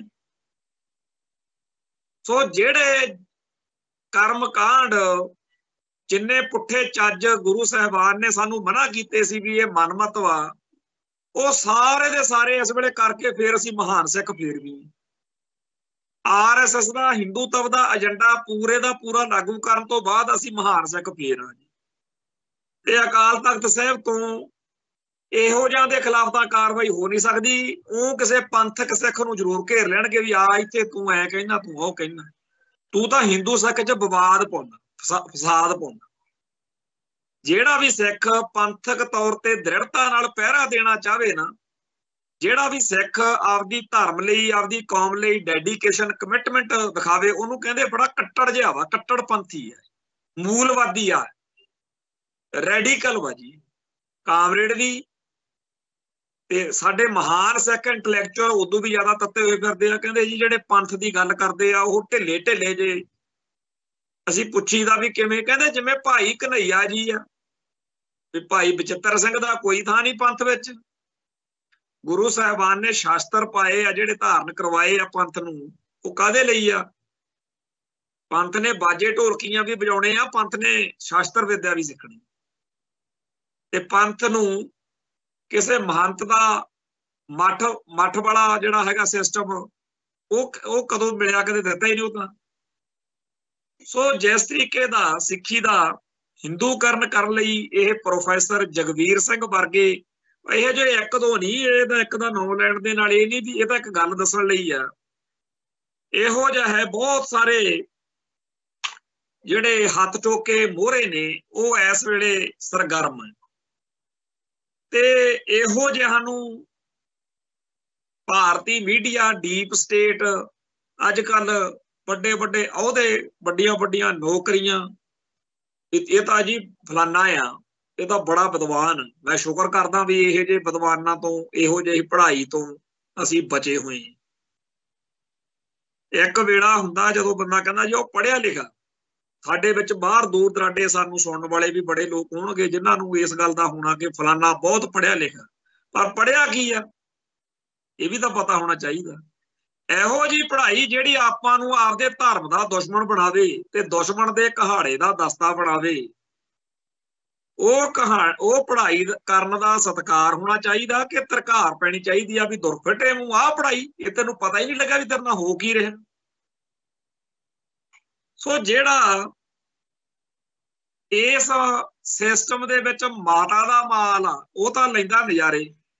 ਸੋ ਜਿਹੜੇ ਕਰਮ ਕਾਂਡ ਜਿੰਨੇ ਪੁੱਠੇ ਚੱਜ ਗੁਰੂ ਸਾਹਿਬਾਨ ਨੇ ਸਾਨੂੰ ਮਨਾ ਕੀਤੇ ਸੀ ਵੀ ਇਹ ਮਨਮਤ ਵਾ, ਉਹ ਸਾਰੇ ਦੇ ਸਾਰੇ ਇਸ ਵੇਲੇ ਕਰਕੇ ਫਿਰ ਅਸੀਂ ਮਹਾਨ ਸਿੱਖ ਫੇਰ ਵੀ ਆਰਐਸਐਸ ਦਾ ਹਿੰਦੂਤਵ ਦਾ ਏਜੰਡਾ ਪੂਰੇ ਦਾ ਪੂਰਾ ਲਾਗੂ ਕਰਨ ਤੋਂ ਬਾਅਦ ਅਸੀਂ ਮਹਾਨ ਸਿੱਖ ਫੇਰ ਆ ਜੀ। ਤੇ ਅਕਾਲ ਤਖਤ ਸਾਹਿਬ ਤੋਂ ਇਹੋ ਜਿਹਾ ਦੇ ਖਿਲਾਫ ਤਾਂ ਕਾਰਵਾਈ ਹੋ ਨਹੀਂ ਸਕਦੀ। ਉਹ ਕਿਸੇ ਪੰਥਕ ਸਿੱਖ ਨੂੰ ਜ਼ਰੂਰ ਘੇਰ ਲੈਣਗੇ ਵੀ ਆ ਇੱਥੇ ਤੂੰ ਐ ਕਹਿਣਾ, ਤੂੰ ਉਹ ਕਹਿਣਾ, ਤੂੰ ਤਾਂ ਹਿੰਦੂ ਸਿੱਖ 'ਚ ਵਿਵਾਦ ਪਾਉਂਦਾ, ਫਸਾਦ ਪਾਉਂਦਾ। ਜਿਹੜਾ ਵੀ ਸਿੱਖ ਪੰਥਕ ਤੌਰ ਤੇ ਦ੍ਰਿੜਤਾ ਨਾਲ ਪਹਿਰਾ ਦੇਣਾ ਚਾਹਵੇ ਨਾ, ਜਿਹੜਾ ਵੀ ਸਿੱਖ ਆਪਦੀ ਧਰਮ ਲਈ, ਆਪਦੀ ਕੌਮ ਲਈ ਡੈਡੀਕੇਸ਼ਨ, ਕਮਿਟਮੈਂਟ ਦਿਖਾਵੇ, ਉਹਨੂੰ ਕਹਿੰਦੇ ਬੜਾ ਕੱਟੜ ਜਿਹਾ ਵਾ, ਕੱਟੜ ਪੰਥੀ ਹੈ, ਮੂਲਵਾਦੀ ਆ, ਰੈਡੀਕਲ ਵਾ ਜੀ। ਕਾਮਰੇਡ ਵੀ ਤੇ ਸਾਡੇ ਮਹਾਨ ਸਿੱਖ ਇੰਟੈਲੈਕਚੁਅਲ ਉਦੋਂ ਵੀ ਜ਼ਿਆਦਾ ਤੱਤੇ ਹੋਏ ਫਿਰਦੇ ਆ, ਕਹਿੰਦੇ ਜੀ ਜਿਹੜੇ ਪੰਥ ਦੀ ਗੱਲ ਕਰਦੇ ਆ ਉਹ ਢਿੱਲੇ ਢਿੱਲੇ ਜੇ। ਅਸੀਂ ਪੁੱਛੀਦਾ ਵੀ ਕਿਵੇਂ, ਕਹਿੰਦੇ ਜਿਵੇਂ ਭਾਈ ਕਨ੍ਹਈਆ ਜੀ ਆ, ਵੀ ਭਾਈ ਬਚਿੱਤਰ ਸਿੰਘ ਦਾ ਕੋਈ ਥਾਂ ਨਹੀਂ ਪੰਥ ਵਿੱਚ। ਗੁਰੂ ਸਾਹਿਬਾਨ ਨੇ ਸ਼ਾਸਤਰ ਪਾਏ ਆ, ਜਿਹੜੇ ਧਾਰਨ ਕਰਵਾਏ ਆ ਪੰਥ ਨੂੰ, ਉਹ ਕਾਹਦੇ ਲਈ ਆ? ਪੰਥ ਨੇ ਬਾਜੇ ਢੋਲਕੀਆਂ ਵੀ ਵਜਾਉਣੇ ਆ, ਪੰਥ ਨੇ ਸ਼ਾਸਤਰ ਵਿਦਿਆ ਵੀ ਸਿੱਖਣੀ। ਤੇ ਪੰਥ ਨੂੰ ਕਿਸੇ ਮਹੰਤ ਦਾ ਮੱਠ ਵਾਲਾ ਜਿਹੜਾ ਹੈਗਾ ਸਿਸਟਮ, ਉਹ ਕਦੋਂ ਮਿਲਿਆ? ਕਦੇ ਦਿੱਤਾ ਹੀ ਨਹੀਂ ਉਹ ਤਾਂ। ਸੋ ਜਿਸ ਤਰੀਕੇ ਦਾ ਸਿੱਖੀ ਦਾ ਹਿੰਦੂਕਰਨ ਕਰਨ ਲਈ ਇਹ ਪ੍ਰੋਫੈਸਰ ਜਗਵੀਰ ਸਿੰਘ ਵਰਗੇ ਇਹ ਜਿਹੇ ਇੱਕ ਦੋ ਨਹੀਂ, ਇਹਦਾ ਇੱਕ ਦਾ ਨਾਂ ਲੈਣ ਦੇ ਨਾਲ ਇਹ ਨਹੀਂ ਵੀ ਇਹ ਤਾਂ ਇੱਕ ਗੱਲ ਦੱਸਣ ਲਈ ਆ। ਇਹੋ ਜਿਹਾ ਹੈ ਬਹੁਤ ਸਾਰੇ ਜਿਹੜੇ ਹੱਥ ਚੁੱਕ ਕੇ ਮੋਹਰੇ ਨੇ, ਉਹ ਇਸ ਵੇਲੇ ਸਰਗਰਮ ਹੈ। ਤੇ ਇਹੋ ਜਿਹਾ ਨੂੰ ਭਾਰਤੀ ਮੀਡੀਆ ਡੀਪ ਸਟੇਟ ਅੱਜ ਕੱਲ ਵੱਡੇ ਵੱਡੇ ਅਹੁਦੇ ਵੱਡੀਆਂ ਵੱਡੀਆਂ ਨੌਕਰੀਆਂ ਇਹ ਤਾਂ ਜੀ ਫਲਾਨਾ ਆ, ਇਹ ਤਾਂ ਬੜਾ ਵਿਦਵਾਨ। ਮੈਂ ਸ਼ੁਕਰ ਕਰਦਾ ਵੀ ਇਹੋ ਜਿਹੇ ਵਿਦਵਾਨਾਂ ਤੋਂ ਇਹੋ ਜਿਹੀ ਪੜ੍ਹਾਈ ਤੋਂ ਅਸੀਂ ਬਚੇ ਹੋਏ। ਇੱਕ ਵੇਲਾ ਹੁੰਦਾ ਜਦੋਂ ਬੰਦਾ ਕਹਿੰਦਾ ਜੀ ਉਹ ਪੜ੍ਹਿਆ ਲਿਖਿਆ। ਸਾਡੇ ਵਿੱਚ ਬਾਹਰ ਦੂਰ ਦਰਾਡੇ ਸਾਨੂੰ ਸੁਣਨ ਵਾਲੇ ਵੀ ਬੜੇ ਲੋਕ ਹੋਣਗੇ ਜਿਨ੍ਹਾਂ ਨੂੰ ਇਸ ਗੱਲ ਦਾ ਹੋਣਾ ਕਿ ਫਲਾਨਾ ਬਹੁਤ ਪੜ੍ਹਿਆ ਲਿਖਿਆ, ਪਰ ਪੜ੍ਹਿਆ ਕੀ ਆ ਇਹ ਵੀ ਤਾਂ ਪਤਾ ਹੋਣਾ ਚਾਹੀਦਾ। ਇਹੋ ਜਿਹੀ ਪੜ੍ਹਾਈ ਜਿਹੜੀ ਆਪਾਂ ਨੂੰ ਆਪਦੇ ਧਰਮ ਦਾ ਦੁਸ਼ਮਣ ਬਣਾਵੇ ਤੇ ਦੁਸ਼ਮਣ ਦੇ ਕਹਾੜੇ ਦਾ ਦਸਤਾ ਬਣਾਵੇ, ਉਹ ਪੜ੍ਹਾਈ ਕਰਨ ਦਾ ਸਤਿਕਾਰ ਹੋਣਾ ਚਾਹੀਦਾ ਕਿ ਧਰਕਾਰ ਪੈਣੀ ਚਾਹੀਦੀ ਆ ਵੀ ਦੁਰਫਟੇ ਮੂੰਹ ਆਹ ਪੜ੍ਹਾਈ, ਇਹ ਤੈਨੂੰ ਪਤਾ ਹੀ ਨਹੀਂ ਲੱਗਾ ਵੀ ਤੇਰੇ ਨਾਲ ਹੋ ਕੀ ਰਿਹਾ। ਸੋ ਜਿਹੜਾ ਇਸ ਸਿਸਟਮ ਦੇ ਵਿੱਚ ਮਾਤਾ ਦਾ ਮਾਲ ਆ ਉਹ ਤਾਂ ਲੈਂਦਾ ਨਜ਼ਾਰੇ,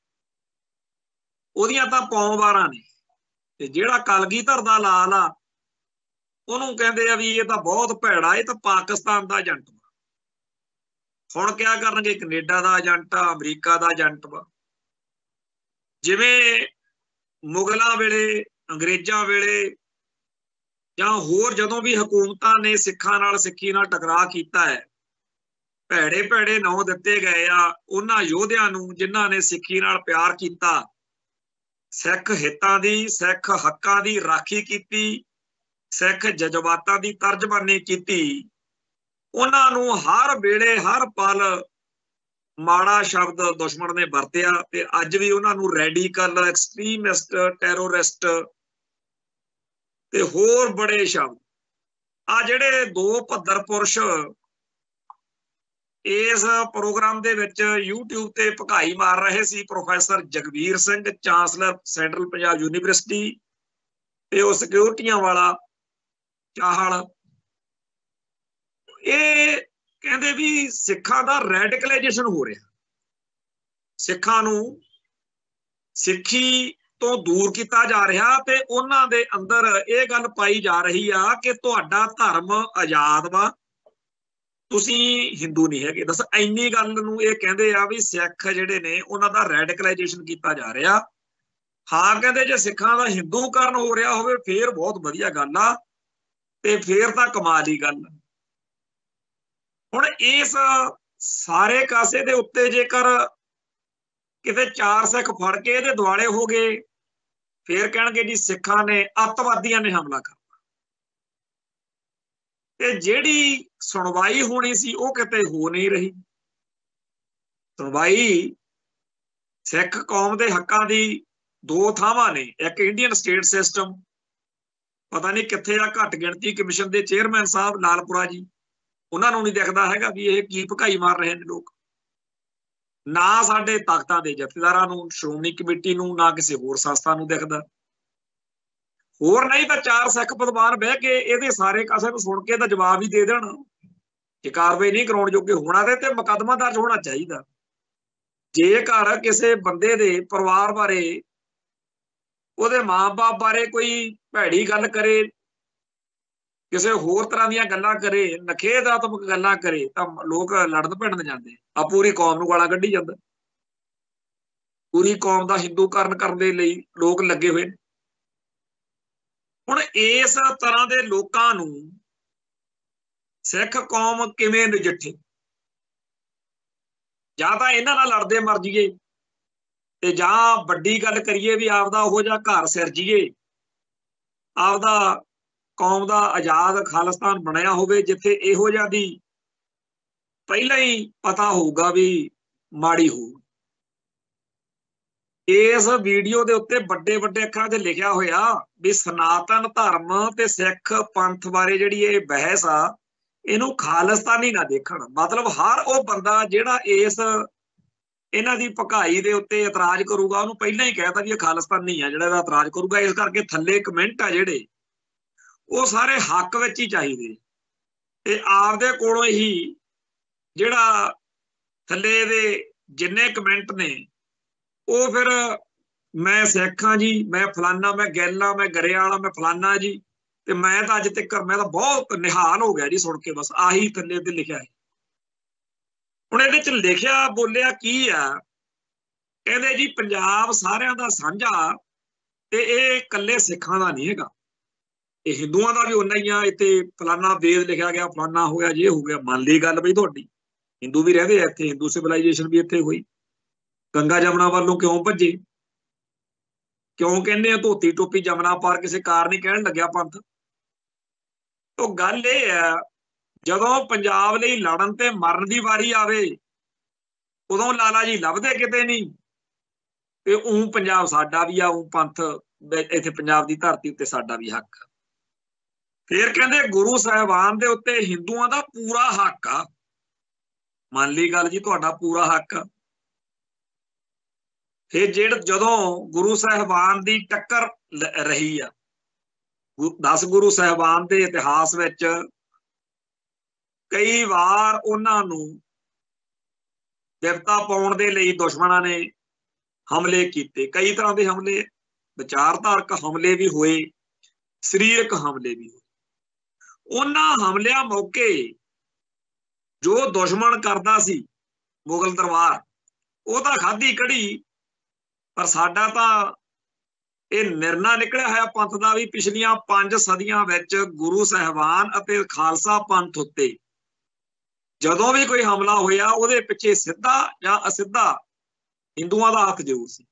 ਉਹਦੀਆਂ ਤਾਂ ਪੌਂਵਾਰਾਂ ਨੇ, ਤੇ ਜਿਹੜਾ ਕਲਗੀਧਰ ਦਾ ਲਾਲ ਆ ਉਹਨੂੰ ਕਹਿੰਦੇ ਆ ਵੀ ਇਹ ਤਾਂ ਬਹੁਤ ਭੈੜਾ, ਇਹ ਤਾਂ ਪਾਕਿਸਤਾਨ ਦਾ ਏਜੰਟ ਵਾ। ਹੁਣ ਕਿਆ ਕਰਨਗੇ, ਕੈਨੇਡਾ ਦਾ ਏਜੰਟ ਆ, ਅਮਰੀਕਾ ਦਾ ਏਜੰਟ ਵਾ। ਜਿਵੇਂ ਮੁਗਲਾਂ ਵੇਲੇ, ਅੰਗਰੇਜ਼ਾਂ ਵੇਲੇ ਜਾਂ ਹੋਰ ਜਦੋਂ ਵੀ ਹਕੂਮਤਾਂ ਨੇ ਸਿੱਖਾਂ ਨਾਲ, ਸਿੱਖੀ ਨਾਲ ਟਕਰਾਅ ਕੀਤਾ ਹੈ, ਭੈੜੇ ਭੈੜੇ ਨਾਂ ਦਿੱਤੇ ਗਏ ਆ ਉਹਨਾਂ ਯੋਧਿਆਂ ਨੂੰ ਜਿਨ੍ਹਾਂ ਨੇ ਸਿੱਖੀ ਨਾਲ ਪਿਆਰ ਕੀਤਾ, ਸਿੱਖ ਹਿੱਤਾਂ ਦੀ, ਸਿੱਖ ਹੱਕਾਂ ਦੀ ਰਾਖੀ ਕੀਤੀ, ਸਿੱਖ ਜਜ਼ਬਾਤਾਂ ਦੀ ਤਰਜਮਾਨੀ ਕੀਤੀ। ਉਹਨਾਂ ਨੂੰ ਹਰ ਵੇਲੇ ਹਰ ਪਲ ਮਾੜਾ ਸ਼ਬਦ ਦੁਸ਼ਮਣ ਨੇ ਵਰਤਿਆ ਤੇ ਅੱਜ ਵੀ ਉਹਨਾਂ ਨੂੰ ਰੈਡੀਕਲ, ਐਕਸਟ੍ਰੀਮਿਸਟ, ਟੈਰੋਰਿਸਟ ਤੇ ਹੋਰ ਬੜੇ ਸ਼ਬਦ। ਆ ਜਿਹੜੇ ਦੋ ਭੱਦਰ ਪੁਰਸ਼ ਇਸ ਪ੍ਰੋਗਰਾਮ ਦੇ ਵਿੱਚ YouTube ਤੇ ਭਕਾਈ ਮਾਰ ਰਹੇ ਸੀ, professor Jagbir Singh, chancellor central Punjab university, ਤੇ ਉਹ ਸਿਕਿਉਰਟੀਆਂ ਵਾਲਾ ਚਾਹਲ, ਇਹ ਕਹਿੰਦੇ ਵੀ ਸਿੱਖਾਂ ਦਾ ਰੈਡੀਕਲਾਈਜੇਸ਼ਨ ਹੋ ਰਿਹਾ, ਸਿੱਖਾਂ ਨੂੰ ਸਿੱਖੀ ਤੋਂ ਦੂਰ ਕੀਤਾ ਜਾ ਰਿਹਾ ਤੇ ਉਹਨਾਂ ਦੇ ਅੰਦਰ ਇਹ ਗੱਲ ਪਾਈ ਜਾ ਰਹੀ ਆ ਕਿ ਤੁਹਾਡਾ ਧਰਮ ਆਜ਼ਾਦ ਵਾ, ਤੁਸੀਂ ਹਿੰਦੂ ਨਹੀਂ ਹੈਗੇ। ਦੱਸ, ਇੰਨੀ ਗੱਲ ਨੂੰ ਇਹ ਕਹਿੰਦੇ ਆ ਵੀ ਸਿੱਖ ਜਿਹੜੇ ਨੇ ਉਹਨਾਂ ਦਾ ਰੈਡੀਕਲਾਈਜੇਸ਼ਨ ਕੀਤਾ ਜਾ ਰਿਹਾ। ਹਾਂ, ਕਹਿੰਦੇ ਜੇ ਸਿੱਖਾਂ ਦਾ ਹਿੰਦੂਕਰਨ ਹੋ ਰਿਹਾ ਹੋਵੇ ਫੇਰ ਬਹੁਤ ਵਧੀਆ ਗੱਲ ਆ ਤੇ ਫੇਰ ਤਾਂ ਕਮਾਲ ਦੀ ਗੱਲ। ਹੁਣ ਇਸ ਸਾਰੇ ਕਾਸੇ ਦੇ ਉੱਤੇ ਜੇਕਰ ਕਿਤੇ ਚਾਰ ਸਿੱਖ ਫੜ ਕੇ ਇਹਦੇ ਦੁਆਲੇ ਹੋ ਗਏ ਫੇਰ ਕਹਿਣਗੇ ਜੀ ਸਿੱਖਾਂ ਨੇ, ਅੱਤਵਾਦੀਆਂ ਨੇ ਹਮਲਾ ਕਰਤਾ। ਤੇ ਜਿਹੜੀ ਸੁਣਵਾਈ ਹੋਣੀ ਸੀ ਉਹ ਕਿਤੇ ਹੋ ਨਹੀਂ ਰਹੀ। ਸੁਣਵਾਈ ਸਿੱਖ ਕੌਮ ਦੇ ਹੱਕਾਂ ਦੀ ਦੋ ਥਾਵਾਂ ਨੇ, ਇੱਕ ਇੰਡੀਅਨ ਸਟੇਟ ਸਿਸਟਮ, ਪਤਾ ਨਹੀਂ ਕਿੱਥੇ ਆ ਘੱਟ ਗਿਣਤੀ ਕਮਿਸ਼ਨ ਦੇ ਚੇਅਰਮੈਨ ਸਾਹਿਬ ਲਾਲਪੁਰਾ ਜੀ, ਉਹਨਾਂ ਨੂੰ ਨਹੀਂ ਦਿਖਦਾ ਹੈਗਾ ਵੀ ਇਹ ਕੀ ਭਕਾਈ ਮਾਰ ਰਹੇ ਨੇ ਲੋਕ, ਨਾ ਸਾਡੇ ਤਖਤਾਂ ਦੇ ਜਥੇਦਾਰਾਂ ਨੂੰ, ਸ਼੍ਰੋਮਣੀ ਕਮੇਟੀ ਨੂੰ, ਨਾ ਕਿਸੇ ਹੋਰ ਸੰਸਥਾ ਨੂੰ ਦਿਖਦਾ। ਹੋਰ ਨਹੀਂ ਤਾਂ ਚਾਰ ਸਿੱਖ ਵਿਦਵਾਨ ਬਹਿ ਕੇ ਇਹਦੇ ਸਾਰੇ ਕਾਸੇ ਨੂੰ ਸੁਣ ਕੇ ਇਹਦਾ ਜਵਾਬ ਹੀ ਦੇ ਦੇਣ। ਜੇ ਕਾਰਵਾਈ ਨਹੀਂ ਕਰਾਉਣ ਜੋਗੇ ਹੋਣਾ ਤੇ ਮੁਕੱਦਮਾ ਦਰਜ ਹੋਣਾ ਚਾਹੀਦਾ। ਜੇਕਰ ਕਿਸੇ ਬੰਦੇ ਦੇ ਪਰਿਵਾਰ ਬਾਰੇ, ਉਹਦੇ ਮਾਂ-ਬਾਪ ਬਾਰੇ ਕੋਈ ਭੈੜੀ ਗੱਲ ਕਰੇ, ਕਿਸੇ ਹੋਰ ਤਰ੍ਹਾਂ ਦੀਆਂ ਗੱਲਾਂ ਕਰੇ, ਨਖੇਧਾਤਮਕ ਗੱਲਾਂ ਕਰੇ ਤਾਂ ਲੋਕ ਲੜਨ ਭਿੜਨ ਜਾਂਦੇ ਆ, ਪੂਰੀ ਕੌਮ ਨੂੰ ਗਾਲਾਂ ਕੱਢੀ ਜਾਂਦਾ। ਪੂਰੀ ਕੌਮ ਦਾ ਹਿੰਦੂਕਰਨ ਕਰਨ ਦੇ ਲਈ ਲੋਕ ਲੱਗੇ ਹੋਏ ਨੇ। ਹੁਣ ਇਸ ਤਰ੍ਹਾਂ ਦੇ ਲੋਕਾਂ ਨੂੰ ਸਿੱਖ ਕੌਮ ਕਿਵੇਂ ਨਜਿੱਠੇ? ਜਾਂ ਤਾਂ ਇਹਨਾਂ ਨਾਲ ਲੜਦੇ ਮਰ ਜਾਈਏ ਤੇ ਜਾਂ ਵੱਡੀ ਗੱਲ ਕਰੀਏ ਵੀ ਆਪਦਾ ਉਹੋ ਜਿਹਾ ਘਰ ਸਿਰਜੀਏ, ਆਪਦਾ ਕੌਮ ਦਾ ਆਜ਼ਾਦ ਖਾਲਿਸਤਾਨ ਬਣਿਆ ਹੋਵੇ ਜਿੱਥੇ ਇਹੋ ਜਿਹਾ ਦੀ ਪਹਿਲਾਂ ਹੀ ਪਤਾ ਹੋਊਗਾ ਵੀ ਮਾੜੀ ਹੋਊ। ਇਸ ਵੀਡੀਓ ਦੇ ਉੱਤੇ ਵੱਡੇ ਵੱਡੇ ਅੱਖਰਾਂ 'ਚ ਲਿਖਿਆ ਹੋਇਆ ਵੀ ਸਨਾਤਨ ਧਰਮ ਤੇ ਸਿੱਖ ਪੰਥ ਬਾਰੇ ਜਿਹੜੀ ਇਹ ਬਹਿਸ ਆ ਇਹਨੂੰ ਖਾਲਿਸਤਾਨੀ ਨਾ ਦੇਖਣ। ਮਤਲਬ ਹਰ ਉਹ ਬੰਦਾ ਜਿਹੜਾ ਇਹਨਾਂ ਦੀ ਭਕਾਈ ਦੇ ਉੱਤੇ ਇਤਰਾਜ਼ ਕਰੂਗਾ ਉਹਨੂੰ ਪਹਿਲਾਂ ਹੀ ਕਹਿਤਾ ਵੀ ਇਹ ਖਾਲਿਸਤਾਨੀ ਆ ਜਿਹੜਾ ਇਹਦਾ ਇਤਰਾਜ਼ ਕਰੂਗਾ। ਇਸ ਕਰਕੇ ਥੱਲੇ ਕਮੈਂਟ ਆ ਜਿਹੜੇ ਉਹ ਸਾਰੇ ਹੱਕ ਵਿੱਚ ਹੀ ਚਾਹੀਦੇ ਤੇ ਆਪਦੇ ਕੋਲੋਂ ਹੀ ਜਿਹੜਾ ਥੱਲੇ ਦੇ ਜਿੰਨੇ ਕਮੈਂਟ ਨੇ ਉਹ ਫਿਰ ਮੈਂ ਸਿੱਖ ਹਾਂ ਜੀ, ਮੈਂ ਫਲਾਨਾ, ਮੈਂ ਗੈਲਾ, ਮੈਂ ਗਰੇਵਾਲਾ, ਮੈਂ ਫਲਾਨਾ ਜੀ, ਤੇ ਮੈਂ ਤਾਂ ਅੱਜ ਤੱਕ ਮੈਂ ਤਾਂ ਬਹੁਤ ਨਿਹਾਲ ਹੋ ਗਿਆ ਜੀ ਸੁਣ ਕੇ। ਬਸ ਆਹੀ ਥੱਲੇ ਤੇ ਲਿਖਿਆ ਹੈ। ਹੁਣ ਇਹਦੇ ਚ ਲਿਖਿਆ ਬੋਲਿਆ ਕੀ ਆ कहते जी पंजाब सारिਆਂ ਦਾ ਸਾਂਝਾ ਤੇ ਇਹ ਇਕੱਲੇ ਸਿੱਖਾਂ ਦਾ ਨਹੀਂ ਹੈਗਾ, ਇਹ ਹਿੰਦੂਆਂ ਦਾ ਵੀ ਉਨਾ ਹੀ ਆ। ਇੱਥੇ ਫਲਾਨਾ ਵੇਦ ਲਿਖਿਆ ਗਿਆ, ਫਲਾਨਾ ਹੋਇਆ, ਜੇ ਹੋ ਗਿਆ। ਮੰਨ ਲਈ ਗੱਲ ਬਈ ਤੁਹਾਡੀ, ਹਿੰਦੂ ਵੀ ਰਹਦੇ ਆ ਇੱਥੇ, ਹਿੰਦੂ ਸਿਵਲਾਈਜੇਸ਼ਨ ਵੀ ਇੱਥੇ ਹੋਈ। ਗੰਗਾ ਜਮਨਾ ਵੱਲੋਂ ਕਿਉਂ ਭੱਜੇ? ਕਿਉਂ ਕਹਿੰਦੇ ਆ ਧੋਤੀ ਟੋਪੀ ਜਮਨਾ ਪਾਰ? ਕਿਸੇ ਕਾਰ ਨਹੀਂ ਕਹਿਣ ਲੱਗਿਆ ਪੰਥ। तो गल ये है जदों पंजाब लई लड़न ते मरन दी वारी आवे उदों लाला जी लभदे किते नहीं। ते ऊं पंजाब साडा भी आ, ऊं पंथ इत्थे पंजाब दी धरती उत्ते साडा भी हक। फिर कहंदे गुरु साहिबान दे उत्ते हिंदुआं दा पूरा हक आ। मान ली गल जी, तुहाडा पूरा हक। फिर जदों गुरु साहिबान दी टक्कर रही आ, 10 गुरु साहिबान के इतिहास विच कई बार उन्होंने विपता पाउण दे लई दुश्मनां ने हमले किए। कई तरह के हमले, विचारधारक हमले भी हुए, शरीरक हमले भी हुए। उन्हां हमलियां मौके जो दुश्मन करदा सी मुगल दरबार, वो तां खाधी कड़ी, पर साडा तां ਇਹ ਨਿਰਣਾ ਨਿਕਲਿਆ ਹੋਇਆ ਪੰਥ ਦਾ ਵੀ ਪਿਛਲੀਆਂ 5 ਸਦੀਆਂ ਵਿੱਚ ਗੁਰੂ ਸਾਹਿਬਾਨ ਅਤੇ ਖਾਲਸਾ ਪੰਥ ਉੱਤੇ ਜਦੋਂ ਵੀ ਕੋਈ ਹਮਲਾ ਹੋਇਆ ਉਹਦੇ ਪਿੱਛੇ ਸਿੱਧਾ ਜਾਂ ਅਸਿੱਧਾ ਹਿੰਦੂਆਂ ਦਾ ਹੱਥ ਜ਼ਰੂਰ ਸੀ।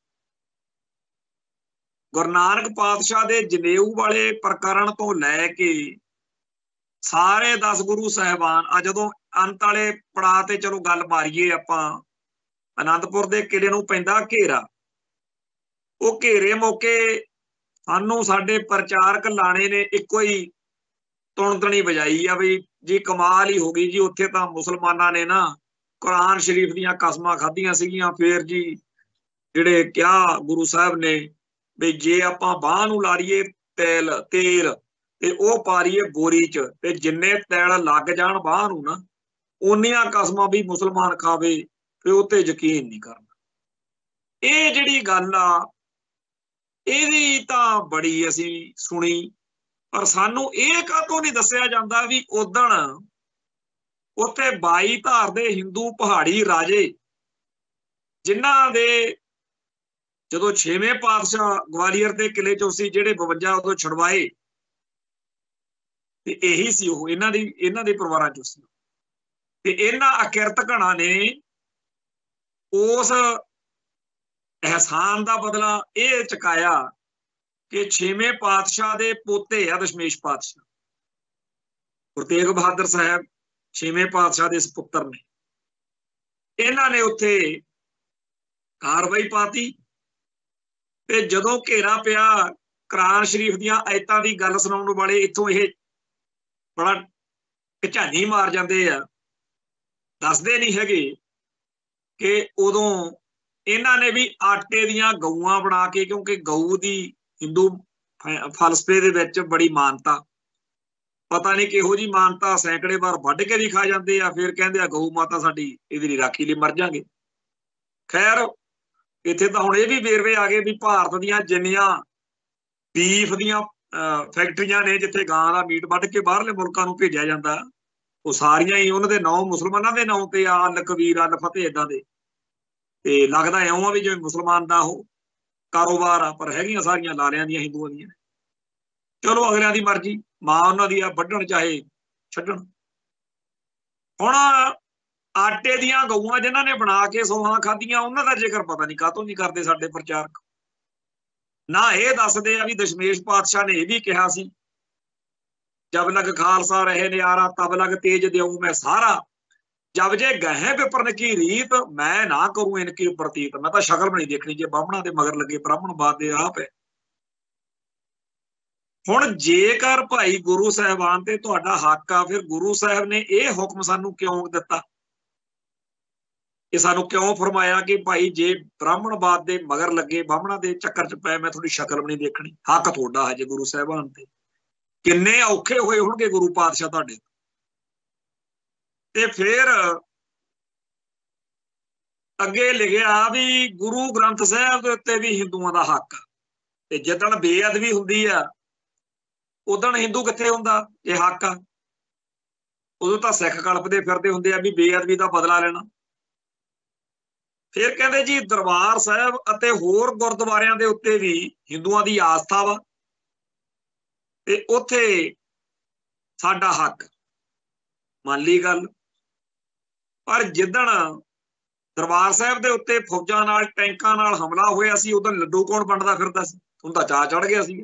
ਗੁਰੂ ਨਾਨਕ ਪਾਤਸ਼ਾਹ ਦੇ ਜਨੇਊ ਵਾਲੇ ਪ੍ਰਕਰਣ ਤੋਂ ਲੈ ਕੇ ਸਾਰੇ 10 ਗੁਰੂ ਸਾਹਿਬਾਨ ਆ ਜਦੋਂ ਅੰਤ ਵਾਲੇ ਪੜਾਅ ਤੇ ਚਲੋ ਗੱਲ ਮਾਰੀਏ ਆਪਾਂ, ਆਨੰਦਪੁਰ ਦੇ ਕਿਲੇ ਨੂੰ ਪੈਂਦਾ ਘੇਰਾ। ਉਹ ਘੇਰੇ ਮੌਕੇ ਸਾਨੂੰ ਸਾਡੇ ਪ੍ਰਚਾਰਕ ਲਾਣੇ ਨੇ ਇੱਕੋ ਹੀ ਤੁਣਤਣੀ ਵਜਾਈ ਆ ਵੀ ਜੀ ਕਮਾਲ ਹੀ ਹੋ ਗਈ ਜੀ, ਉੱਥੇ ਤਾਂ ਮੁਸਲਮਾਨਾਂ ਨੇ ਨਾ ਕੁਰਾਨ ਸ਼ਰੀਫ ਦੀਆਂ ਕਸਮਾਂ ਖਾਧੀਆਂ ਸੀਗੀਆਂ। ਫਿਰ ਜੀ ਜਿਹੜੇ ਕਿਹਾ ਗੁਰੂ ਸਾਹਿਬ ਨੇ ਵੀ ਜੇ ਆਪਾਂ ਬਾਂਹ ਨੂੰ ਲਾਰੀਏ ਤੇਲ ਤੇ ਉਹ ਪਾਰੀਏ ਬੋਰੀ 'ਚ, ਤੇ ਜਿੰਨੇ ਤੇਲ ਲੱਗ ਜਾਣ ਬਾਂਹ ਨੂੰ ਨਾ ਓਨੀਆਂ ਕਸਮਾਂ ਵੀ ਮੁਸਲਮਾਨ ਖਾਵੇ, ਫਿਰ ਉਹ ਤੇ ਯਕੀਨ ਨਹੀਂ ਕਰਨਾ। ਇਹ ਜਿਹੜੀ ਗੱਲ ਆ ਇਹਦੀ ਤਾਂ ਬੜੀ ਅਸੀਂ ਸੁਣੀ, ਪਰ ਸਾਨੂੰ ਇਹ ਕਾਹਤੋਂ ਨਹੀਂ ਦੱਸਿਆ ਜਾਂਦਾ ਵੀ ਉਦਣ ਉੱਥੇ 22 ਧਾਰ ਦੇ ਹਿੰਦੂ ਪਹਾੜੀ ਰਾਜੇ ਜਿਨ੍ਹਾਂ ਦੇ ਜਦੋਂ 6ਵੇਂ ਪਾਤਸ਼ਾਹ ਗਵਾਲੀਅਰ ਦੇ ਕਿਲੇ ਚੋਂ ਸੀ, ਜਿਹੜੇ 52 ਉਦੋਂ ਛੁਡਵਾਏ, ਤੇ ਇਹੀ ਸੀ ਉਹ ਇਹਨਾਂ ਦੇ ਪਰਿਵਾਰਾਂ ਚੋਂ ਸੀ। ਤੇ ਇਹਨਾਂ ਅਕਿਰਤ ਘਣਾ ਨੇ ਉਸ एहसान का बदला यह चुकाया कि 6वें पातशाह के पोते आ दशमेश पातशाह, गुरु तेग बहादुर साहब 6वें पातशाह के सपुत्र ने। इन्हां ने उत्थे कार्रवाई पाती ते जदों घेरा पिया कुरान शरीफ दियां आयतां दी गल सुनाउण वाले इत्थों यह बड़ा कझानी मार जांदे आ, दसदे नहीं हैगे कि उदों ਇਹਨਾਂ ਨੇ ਵੀ ਆਟੇ ਦੀਆਂ ਗਊਆਂ ਬਣਾ ਕੇ, ਕਿਉਂਕਿ ਗਊ ਦੀ ਹਿੰਦੂ ਫਲਸਫੇ ਦੇ ਵਿੱਚ ਬੜੀ ਮਾਨਤਾ, ਪਤਾ ਨਹੀਂ ਕਿਹੋ ਜੀ ਮਾਨਤਾ, ਸੈਂਕੜੇ ਵਾਰ ਵੱਢ ਕੇ ਵੀ ਖਾ ਜਾਂਦੇ ਆ, ਫਿਰ ਕਹਿੰਦੇ ਆ ਗਊ ਮਾਤਾ ਸਾਡੀ ਇਹਦੀ ਲਈ ਰਾਖੀ ਲਈ ਮਰ ਜਾਗੇ। ਖੈਰ ਇੱਥੇ ਤਾਂ ਹੁਣ ਇਹ ਵੀ ਵੇਰਵੇ ਆ ਗਏ ਵੀ ਭਾਰਤ ਦੀਆਂ ਜਿੰਨੀਆਂ ਬੀਫ ਦੀਆਂ ਫੈਕਟਰੀਆਂ ਨੇ ਜਿੱਥੇ ਗਾਂ ਦਾ ਮੀਟ ਵੱਢ ਕੇ ਬਾਹਰਲੇ ਮੁਲਕਾਂ ਨੂੰ ਭੇਜਿਆ ਜਾਂਦਾ, ਉਹ ਸਾਰੀਆਂ ਹੀ ਉਹਨਾਂ ਦੇ ਨਾਂ ਮੁਸਲਮਾਨਾਂ ਦੇ ਨਾਂ ਤੇ ਆ, ਅਲ ਕਬੀਰ ਅਲ ਫਤਿਹ ਏਦਾਂ ਦੇ। ਤੇ ਲੱਗਦਾ ਇਉਂ ਆ ਵੀ ਜਿਵੇਂ ਮੁਸਲਮਾਨ ਦਾ ਉਹ ਕਾਰੋਬਾਰ ਆ, ਪਰ ਹੈਗੀਆਂ ਸਾਰੀਆਂ ਲਾਲਿਆਂ ਦੀਆਂ, ਹਿੰਦੂਆਂ ਦੀਆਂ। ਚਲੋ ਅਗਲਿਆਂ ਦੀ ਮਰਜ਼ੀ, ਮਾਂ ਉਹਨਾਂ ਦੀ ਆ, ਵੱਢਣ ਚਾਹੇ ਛੱਡਣ। ਹੁਣ ਆਟੇ ਦੀਆਂ ਗਊਆਂ ਜਿਨ੍ਹਾਂ ਨੇ ਬਣਾ ਕੇ ਸੋਹਾਂ ਖਾਧੀਆਂ, ਉਹਨਾਂ ਦਾ ਜ਼ਿਕਰ ਪਤਾ ਨਹੀਂ ਕਾਹਤੋਂ ਨਹੀਂ ਕਰਦੇ ਸਾਡੇ ਪ੍ਰਚਾਰਕ। ਨਾ ਇਹ ਦੱਸਦੇ ਆ ਵੀ ਦਸ਼ਮੇਸ਼ ਪਾਤਸ਼ਾਹ ਨੇ ਇਹ ਵੀ ਕਿਹਾ ਸੀ, ਜਬ ਲਗ ਖਾਲਸਾ ਰਹੇ ਨਿਆਰਾ ਤਬ ਲਗ ਤੇਜ ਦਿਉ ਮੈਂ ਸਾਰਾ, जब जे गहे विपरन की रीत मैं ना करूं इनकी प्रतीत। मैं तो शक्ल भी नहीं देखनी जे ब्राह्मणों के मगर लगे, ब्राह्मणवाद दे आप है। हुण जेकर भाई गुरु साहिबान ते तुहाडा हक आ, फिर गुरु साहिब ने यह हुक्म सानू क्यों दिता? ये सानू क्यों फरमाया कि भाई जे ब्राह्मणवाद दे मगर लगे, ब्राह्मणों के चक्कर च पै, मैं थोड़ी शक्ल भी नहीं देखनी। हक तुहाडा है जे गुरु साहिबान ते। किन्ने औखे होए होणगे गुरु पातशाह तुहाडे ते फिर अगे लिखिया भी गुरु ग्रंथ साहब के उत्ते भी हिंदुओं का हक। ते जिदण बेअदबी हुंदी आ उदण हिंदू कित्थे हुंदा जे हक आ? उदों तां सिख कलपदे फिरदे हुंदे आ भी बेअदबी का बदला लेना। फिर कहते जी दरबार साहब अते होर गुरुद्वारियां दे उत्ते भी हिंदुआं दी आस्था वा ते उत्थे साडा हक मान ली गल। पर जिदण दरबार साहब दे उत्ते फौजां नाल टैंकां नाल हमला होया सी उदों लड्डू कौन वंडदा फिरदा सी? तुहानूं तां चाह चढ़ गया सी।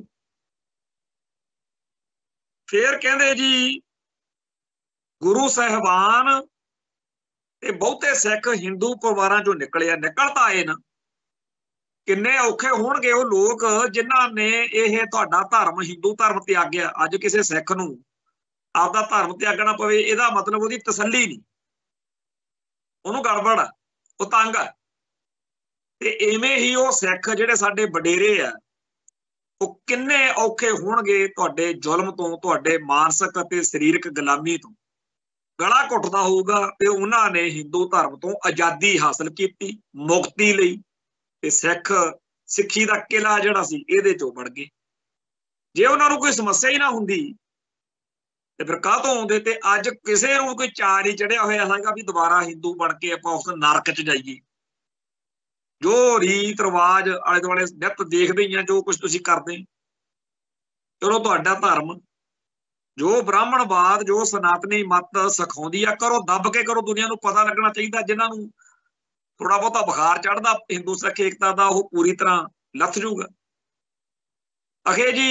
फिर कहते जी गुरु साहिबान ते बहुते सिख हिंदू परिवारां चों निकले निकल तां आए ना। किन्ने औखे होणगे वो लोग जिन्हां ने यह तुहाडा धर्म हिंदू धर्म त्यागया। अज किसी सिख नूं आपदा धर्म त्यागना पवे इहदा मतलब उहदी तसल्ली नहीं, उहनूं गड़बड़ आ, वो तंग आ। ते इवें ही वो सिख जिहड़े साडे वडेरे आ वो किन्ने औखे होणगे तुहाडे जुल्म तो, तुहाडे मानसिक अते सरीरक गुलामी तो। गला घुटदा होऊगा ते उन्हां ने हिंदू धर्म तो आजादी हासिल कीती, मुक्ति लई ते सिख सिੱਖੀ ਦਾ किला ਜਿਹੜਾ ਸੀ ਇਹਦੇ ਚੋਂ ਬਣ ਗਏ। ਜੇ ਉਹਨਾਂ ਨੂੰ ਕੋਈ ਸਮੱਸਿਆ ਹੀ ਨਾ ਹੁੰਦੀ ਤੇ ਫਿਰ ਕਾਹਤੋਂ ਆਉਂਦੇ? ਤੇ ਅੱਜ ਕਿਸੇ ਨੂੰ ਕੋਈ ਚਾਰ ਹੀ ਚੜਿਆ ਹੋਇਆ ਹੈਗਾ ਵੀ ਦੁਬਾਰਾ ਹਿੰਦੂ ਬਣ ਕੇ ਆਪਾਂ ਉਸ ਨਰਕ 'ਚ ਜਾਈਏ। ਜੋ ਰੀਤ ਰਿਵਾਜ ਆਲੇ ਦੁਆਲੇ ਨਿੱਤ ਦੇਖਦੇ ਹੀ ਆ, ਜੋ ਕੁਝ ਤੁਸੀਂ ਕਰਦੇ, ਚਲੋ ਤੁਹਾਡਾ ਧਰਮ ਜੋ ਬ੍ਰਾਹਮਣਵਾਦ ਜੋ ਸਨਾਤਨੀ ਮਤ ਸਿਖਾਉਂਦੀ ਆ ਕਰੋ, ਦੱਬ ਕੇ ਕਰੋ। ਦੁਨੀਆ ਨੂੰ ਪਤਾ ਲੱਗਣਾ ਚਾਹੀਦਾ। ਜਿਨ੍ਹਾਂ ਨੂੰ थोड़ा बहुता बुखार चढ़ता हिंदू सिख एकता का वो पूरी तरह लथ जूगा। अखे जी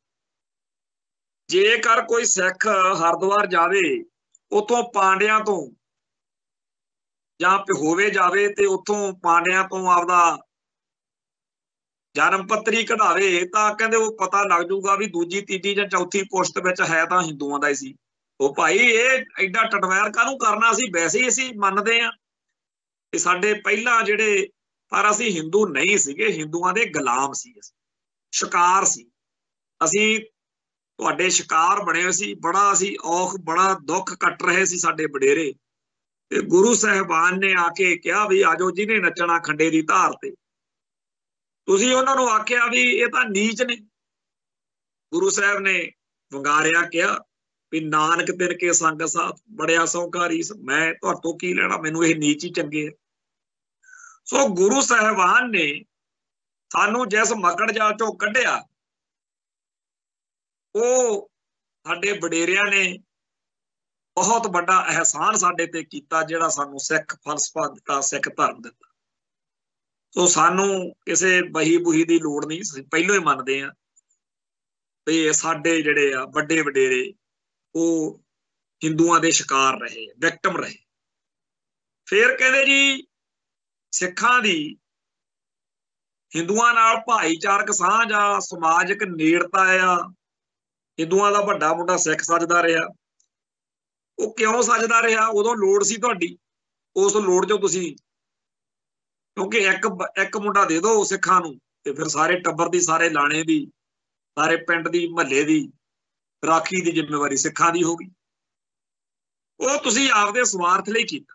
जेकर कोई सिख हरिद्वार जावे उतों पांडिया तो जां होवे जावे ते उतों पांडिया तो आपदा जन्म पत्री कढावे तां कहंदे वो पता लग जूगा भी दूजी तीजी जां चौथी पुश्त विच है तां हिंदुआं दा ही सी। वो भाई ये एडा टटवैर काहनूं करना, असीं वैसे ही असीं मंनदे आ साडे पहला जिहड़े, पर असीं हिंदू नहीं सीगे, हिंदुआं दे गुलाम सी, शिकार सी। असीं तुहाडे शिकार बने सी। बड़ा असीं औख बड़ा दुख कट रहे सी साडे वडेरे ते गुरु साहिबान ने आके कहा भी आजो जिन्हें नचना खंडे दी धार ते। तुसीं उन्हां नूं आखिया भी ये तां नीच ने। गुरु साहिब ने वंगारिया कहा भी नानक तिन के संग साथ बड़िया सौकारी, मैं तुहाडे तों की लैणा, मैनूं इह नीच ही चंगे है। सो गुरु साहिबान ने सानू जिस मकड़ जाल चों कढ़िया वो साडे वडेरियां ने बहुत बड़ा एहसान साडे ते कीता, जिहड़ा सानू सिख फलसफा दिता, सिख धर्म दिता। सो सानू किसी बही बुही की लोड़ नहीं, पहलों ही मनदे आ भी साडे जिहड़े आ वड्डे वडेरे वो हिंदुआं दे शिकार रहे, विक्टम रहे। फिर कहंदे जी सिखां दी हिंदुआं नाल भाईचारक सांझ आ, समाजिक नेड़ता आ। हिंदुआं दा वड्डा मुंडा सिख सजदा रहा। वो क्यों सजदा रहा? उदों लोड़ सी तुहाडी, उस लोड़ चों तुसीं, क्योंकि एक मुंडा दे दो सिखां नूं ते फिर सारे टब्बर दी, सारे लाणे दी, सारे पिंड दी, महल्ले दी राखी दी जिम्मेवारी सिखां दी हो गई। वो तुसीं आपदे स्वार्थ लई कीता